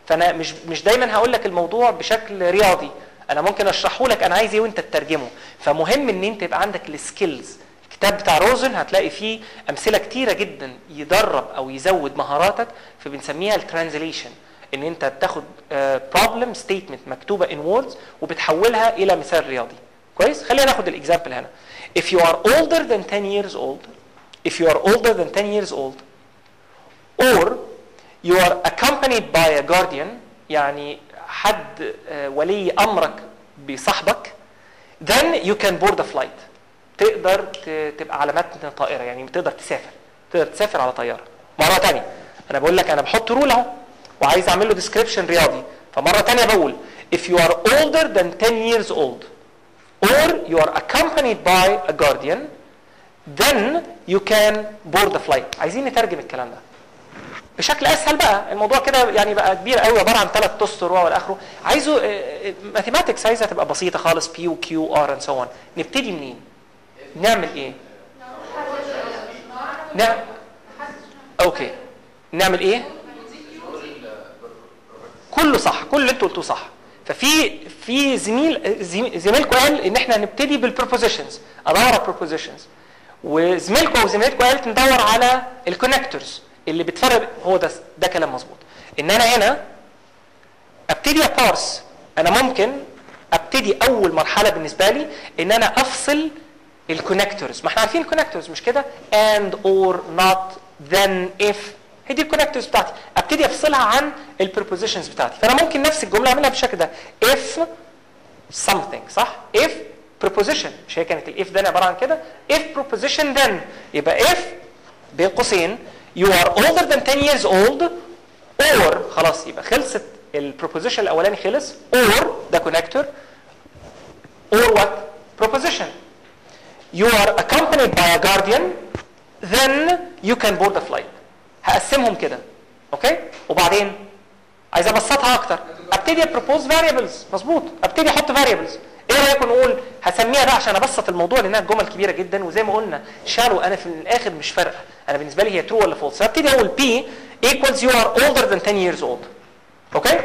فانا مش مش دايما هقول لك الموضوع بشكل رياضي، انا ممكن اشرحه لك انا عايز ايه وانت تترجمه. فمهم ان انت يبقى عندك السكيلز. الكتاب بتاع روزن هتلاقي فيه امثله كتيره جدا يدرب او يزود مهاراتك، فبنسميها الترانزليشن، ان انت بتاخد بروبلم ستيتمنت مكتوبه ان ووردز وبتحولها الى مثال رياضي. كويس؟ خلينا ناخد الاكزامبل هنا. if you are older than ten years old if you are older than ten years old or you are accompanied by a guardian، يعني حد ولي امرك بصاحبك، then you can board a flight، تقدر تبقى على متن طائره، يعني تقدر تسافر تقدر تسافر على طياره. مره ثانيه انا بقول لك انا بحط رول اهو وعايز اعمل له ديسكريبشن رياضي، فمره ثانيه بقول if you are older than ten years old or you are accompanied by a guardian then you can board the flight. عايزين نترجم الكلام ده بشكل اسهل بقى. الموضوع كده يعني بقى كبير قوي، عباره عن ثلاث اسطر والى اخره. عايزه ماثيماتكس، عايزها تبقى بسيطه خالص، بي وكيو ار اند سو اون. نبتدي منين؟ نعمل ايه؟ نعم اوكي نعمل ايه؟ كله صح، كل اللي انتوا قلتوه صح. ففي في زميل زميلكم قال ان احنا هنبتدي بالبروبوزيشنز، ادور على البروبوزيشنز، وزميلكم وزميلتكم قالت ندور على الكونكتورز اللي بتفرق. هو ده ده كلام مظبوط. ان انا هنا ابتدي ابارس. انا ممكن ابتدي اول مرحله بالنسبه لي ان انا افصل الكونكتورز. ما احنا عارفين الكونكتورز مش كده؟ and or not then if، هي دي الكونكتورز بتاعتي. ابتدي افصلها عن البريبوزيشنز بتاعتي. فانا ممكن نفس الجمله اعملها بالشكل ده if something، صح؟ if preposition، مش هي كانت الاف ده عباره عن كده؟ if preposition then، يبقى if بين قوسين you are older than ten years old or، خلاص يبقى خلصت البروبوزيشن الاولاني خلص، or ده كونكتور، or what proposition you are accompanied by a guardian then you can board the flight. هقسمهم كده اوكي. وبعدين عايز ابسطها اكتر، ابتدي ابروبوز فاريبلز. مظبوط، ابتدي احط فاريبلز. ايه رايكم نقول هسميها بقى عشان ابسط الموضوع لانها جمل كبيره جدا، وزي ما قلنا شالو انا في الاخر مش فارقه، انا بالنسبه لي هي ترو ولا فولس. فابتدي اقول P equals you are older than ten years old. اوكي.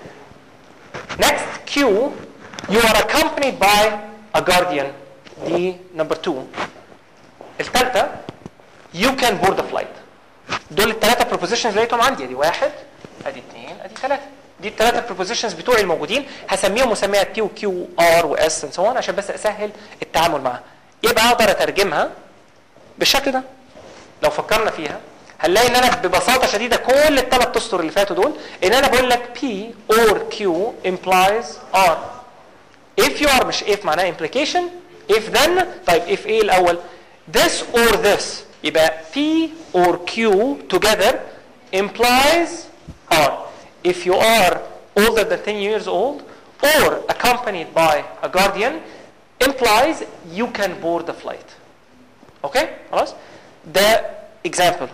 next Q you are accompanied by a guardian، دي نمبر اتنين. الثالثه you can board the flight. دول الثلاثه بروبوزيشنز لقيتهم عندي، ادي واحد ادي اثنين ادي ثلاثه. دي الثلاثه بروبوزيشنز بتوعي الموجودين، هسميهم مسميات بي وكيو ار واس اند سو اون عشان بس اسهل التعامل معاها. يبقى اقدر اترجمها بالشكل ده. لو فكرنا فيها هنلاقي ان انا ببساطه شديده كل الثلاث اسطر اللي فاتوا دول ان انا بقول لك P or Q implies R. if you are مش if معناها implication، if then. طيب if ايه الاول؟ this or this، يبقى P or Q together implies R. if you are older than ten years old or accompanied by a guardian implies you can board the flight. اوكي خلاص. ده example.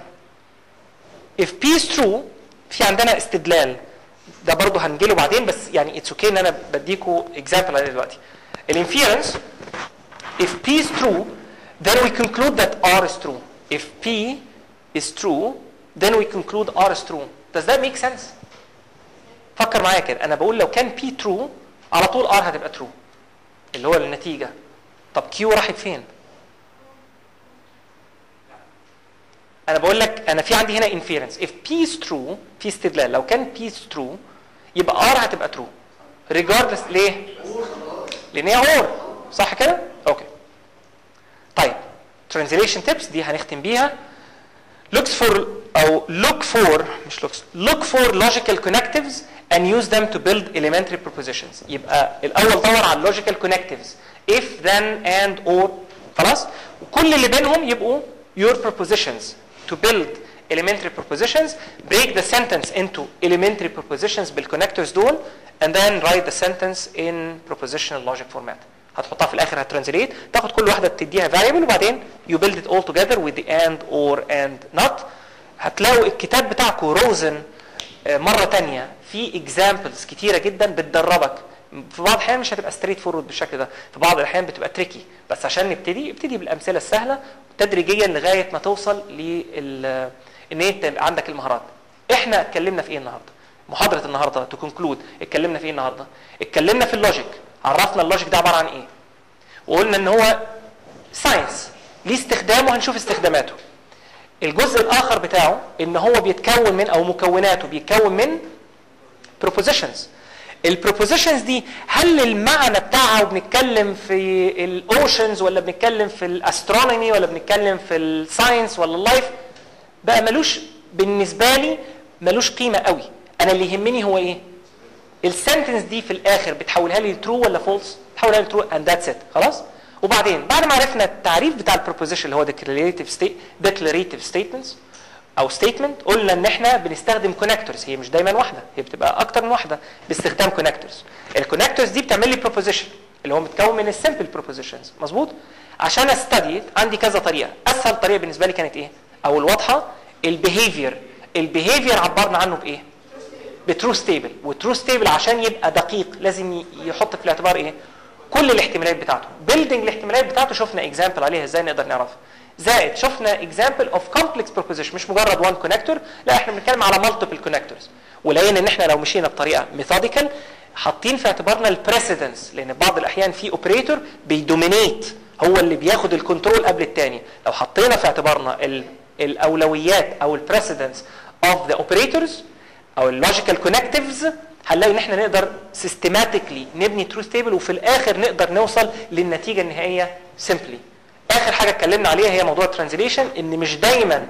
if P is true، في عندنا استدلال ده برضه هنجيله بعدين، بس يعني it's okay ان انا بديكوا example عليه دلوقتي. الانفيرنس if P is true then we conclude that R is true. if P is true then we conclude R is true. does that make sense؟ فكر معايا كده، انا بقول لو كان P true على طول R هتبقى true اللي هو النتيجه. طب Q راحت فين؟ انا بقول لك انا في عندي هنا inference. if P is true، في استدلال لو كان P is true يبقى R هتبقى true regardless. ليه؟ لان هي or، صح كده؟ اوكي. طيب translation tips دي هنختم بيها. looks for او look for مش looks look for logical connectives and use them to build elementary propositions. يبقى الاول دور على logical connectives if then and or، خلاص، وكل اللي بينهم يبقوا your propositions to build elementary propositions. break the sentence into elementary propositions بالconnectors دول and then write the sentence in propositional logic format. هتحطها في الاخر هترانزليت، تاخد كل واحده تديها variable وبعدين you build it all together with the and or and not. هتلاقوا الكتاب بتاعكم روزن مره ثانيه في examples كتيره جدا بتدربك. في بعض الاحيان مش هتبقى ستريت فورورد بالشكل ده، في بعض الاحيان بتبقى تريكي، بس عشان نبتدي ابتدي بالامثله السهله تدريجيا لغايه ما توصل لل ان انت عندك المهارات. احنا اتكلمنا في ايه النهارده؟ محاضره النهارده تو كونكلود اتكلمنا في ايه النهارده؟ اتكلمنا في اللوجيك، عرفنا اللوجيك ده عباره عن ايه، وقلنا ان هو ساينس ليه استخدامه، هنشوف استخداماته. الجزء الاخر بتاعه ان هو بيتكون من او مكوناته بيتكون من بروبوزيشنز. البروبوزيشنز دي هل المعنى بتاعها وبنتكلم في الاوشنز ولا بنتكلم في الاسترونومي ولا بنتكلم في الساينس ولا اللايف، بقى ملوش بالنسبه لي ملوش قيمه قوي. انا اللي يهمني هو ايه؟ السنتنس دي في الاخر بتحولها لي ترو ولا فولس؟ بتحولها لي ترو اند ذاتس ات. خلاص؟ وبعدين بعد ما عرفنا التعريف بتاع البروبوزيشن اللي هو ديكلاريتيف ستيت ديكلاريتيف ستيتمنتس او ستيتمنت، قلنا ان احنا بنستخدم كونكتورز، هي مش دايما واحده، هي بتبقى اكتر من واحده باستخدام كونكتورز. الكونكتورز دي بتعمل لي بروبوزيشن اللي هو متكون من السمبل بروبوزيشنز. مظبوط؟ عشان استدي عندي كذا طريقه، اسهل طريقه بالنسبه لي كانت ايه؟ او الواضحه البيهيفير. البيهيفير عبرنا عنه بايه؟ بترو ستيبل. والترو ستيبل عشان يبقى دقيق لازم يحط في الاعتبار ايه؟ كل الاحتمالات بتاعته. بيلدينج الاحتمالات بتاعته شفنا اكزامبل عليها ازاي نقدر نعرفها. زائد شفنا اكزامبل اوف كومبلكس بروبوزيشن، مش مجرد وان كونكتور، لا احنا بنتكلم على مالتيبل كونكتورز. ولقينا ان احنا لو مشينا بطريقه ميثوديكال حاطين في اعتبارنا البريسيدنس، لان بعض الاحيان في اوبريتور بيدومينيت، هو اللي بياخد الكنترول قبل الثاني. لو حطينا في اعتبارنا الاولويات او البريسيدنس اوف ذا اوبريتورز او اللوجيكال كونكتيفز، هنلاقي ان احنا نقدر سيستماتيكلي نبني ترو ستيبل وفي الاخر نقدر نوصل للنتيجه النهائيه سيمبلي. اخر حاجه اتكلمنا عليها هي موضوع الترانزليشن، ان مش دايما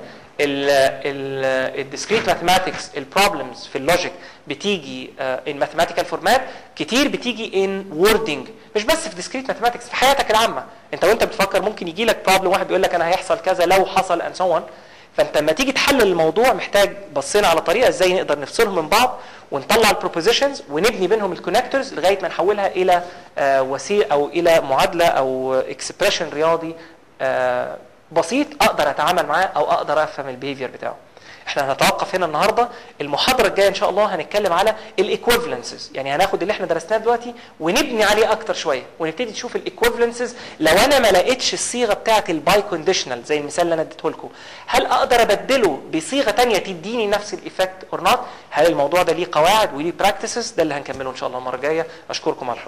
الديسكريت ماثيماتكس البروبلمز في اللوجيك بتيجي ان ماثيماتيكال فورمات، كتير بتيجي ان ووردنج. مش بس في ديسكريت ماثيماتكس، في حياتك العامه انت وانت بتفكر ممكن يجي لك بروبلم واحد يقول لك انا هيحصل كذا لو حصل اند سو اون. فانت لما تيجي تحلل الموضوع محتاج بصينا على طريقه ازاي نقدر نفصلهم من بعض ونطلع البروبوزيشنز ونبني بينهم الكونكتورز لغايه ما نحولها الى آه وسيله او الى معادله او اكسبريشن رياضي آه بسيط اقدر اتعامل معاه او اقدر افهم البيهيفير بتاعه. احنا هنتوقف هنا النهارده. المحاضره الجايه ان شاء الله هنتكلم على الايكويفالنسز، يعني هناخد اللي احنا درسناه دلوقتي ونبني عليه اكتر شويه ونبتدي نشوف الايكويفالنسز. لو انا ما لقيتش الصيغه بتاعه الباي كونديشنال زي المثال اللي انا اديته لكم، هل اقدر ابدله بصيغه ثانيه تديني نفس الايفكت اور نوت؟ هل الموضوع ده ليه قواعد وليه براكتسز؟ ده اللي هنكمله ان شاء الله المره الجايه. اشكركم على الحضور.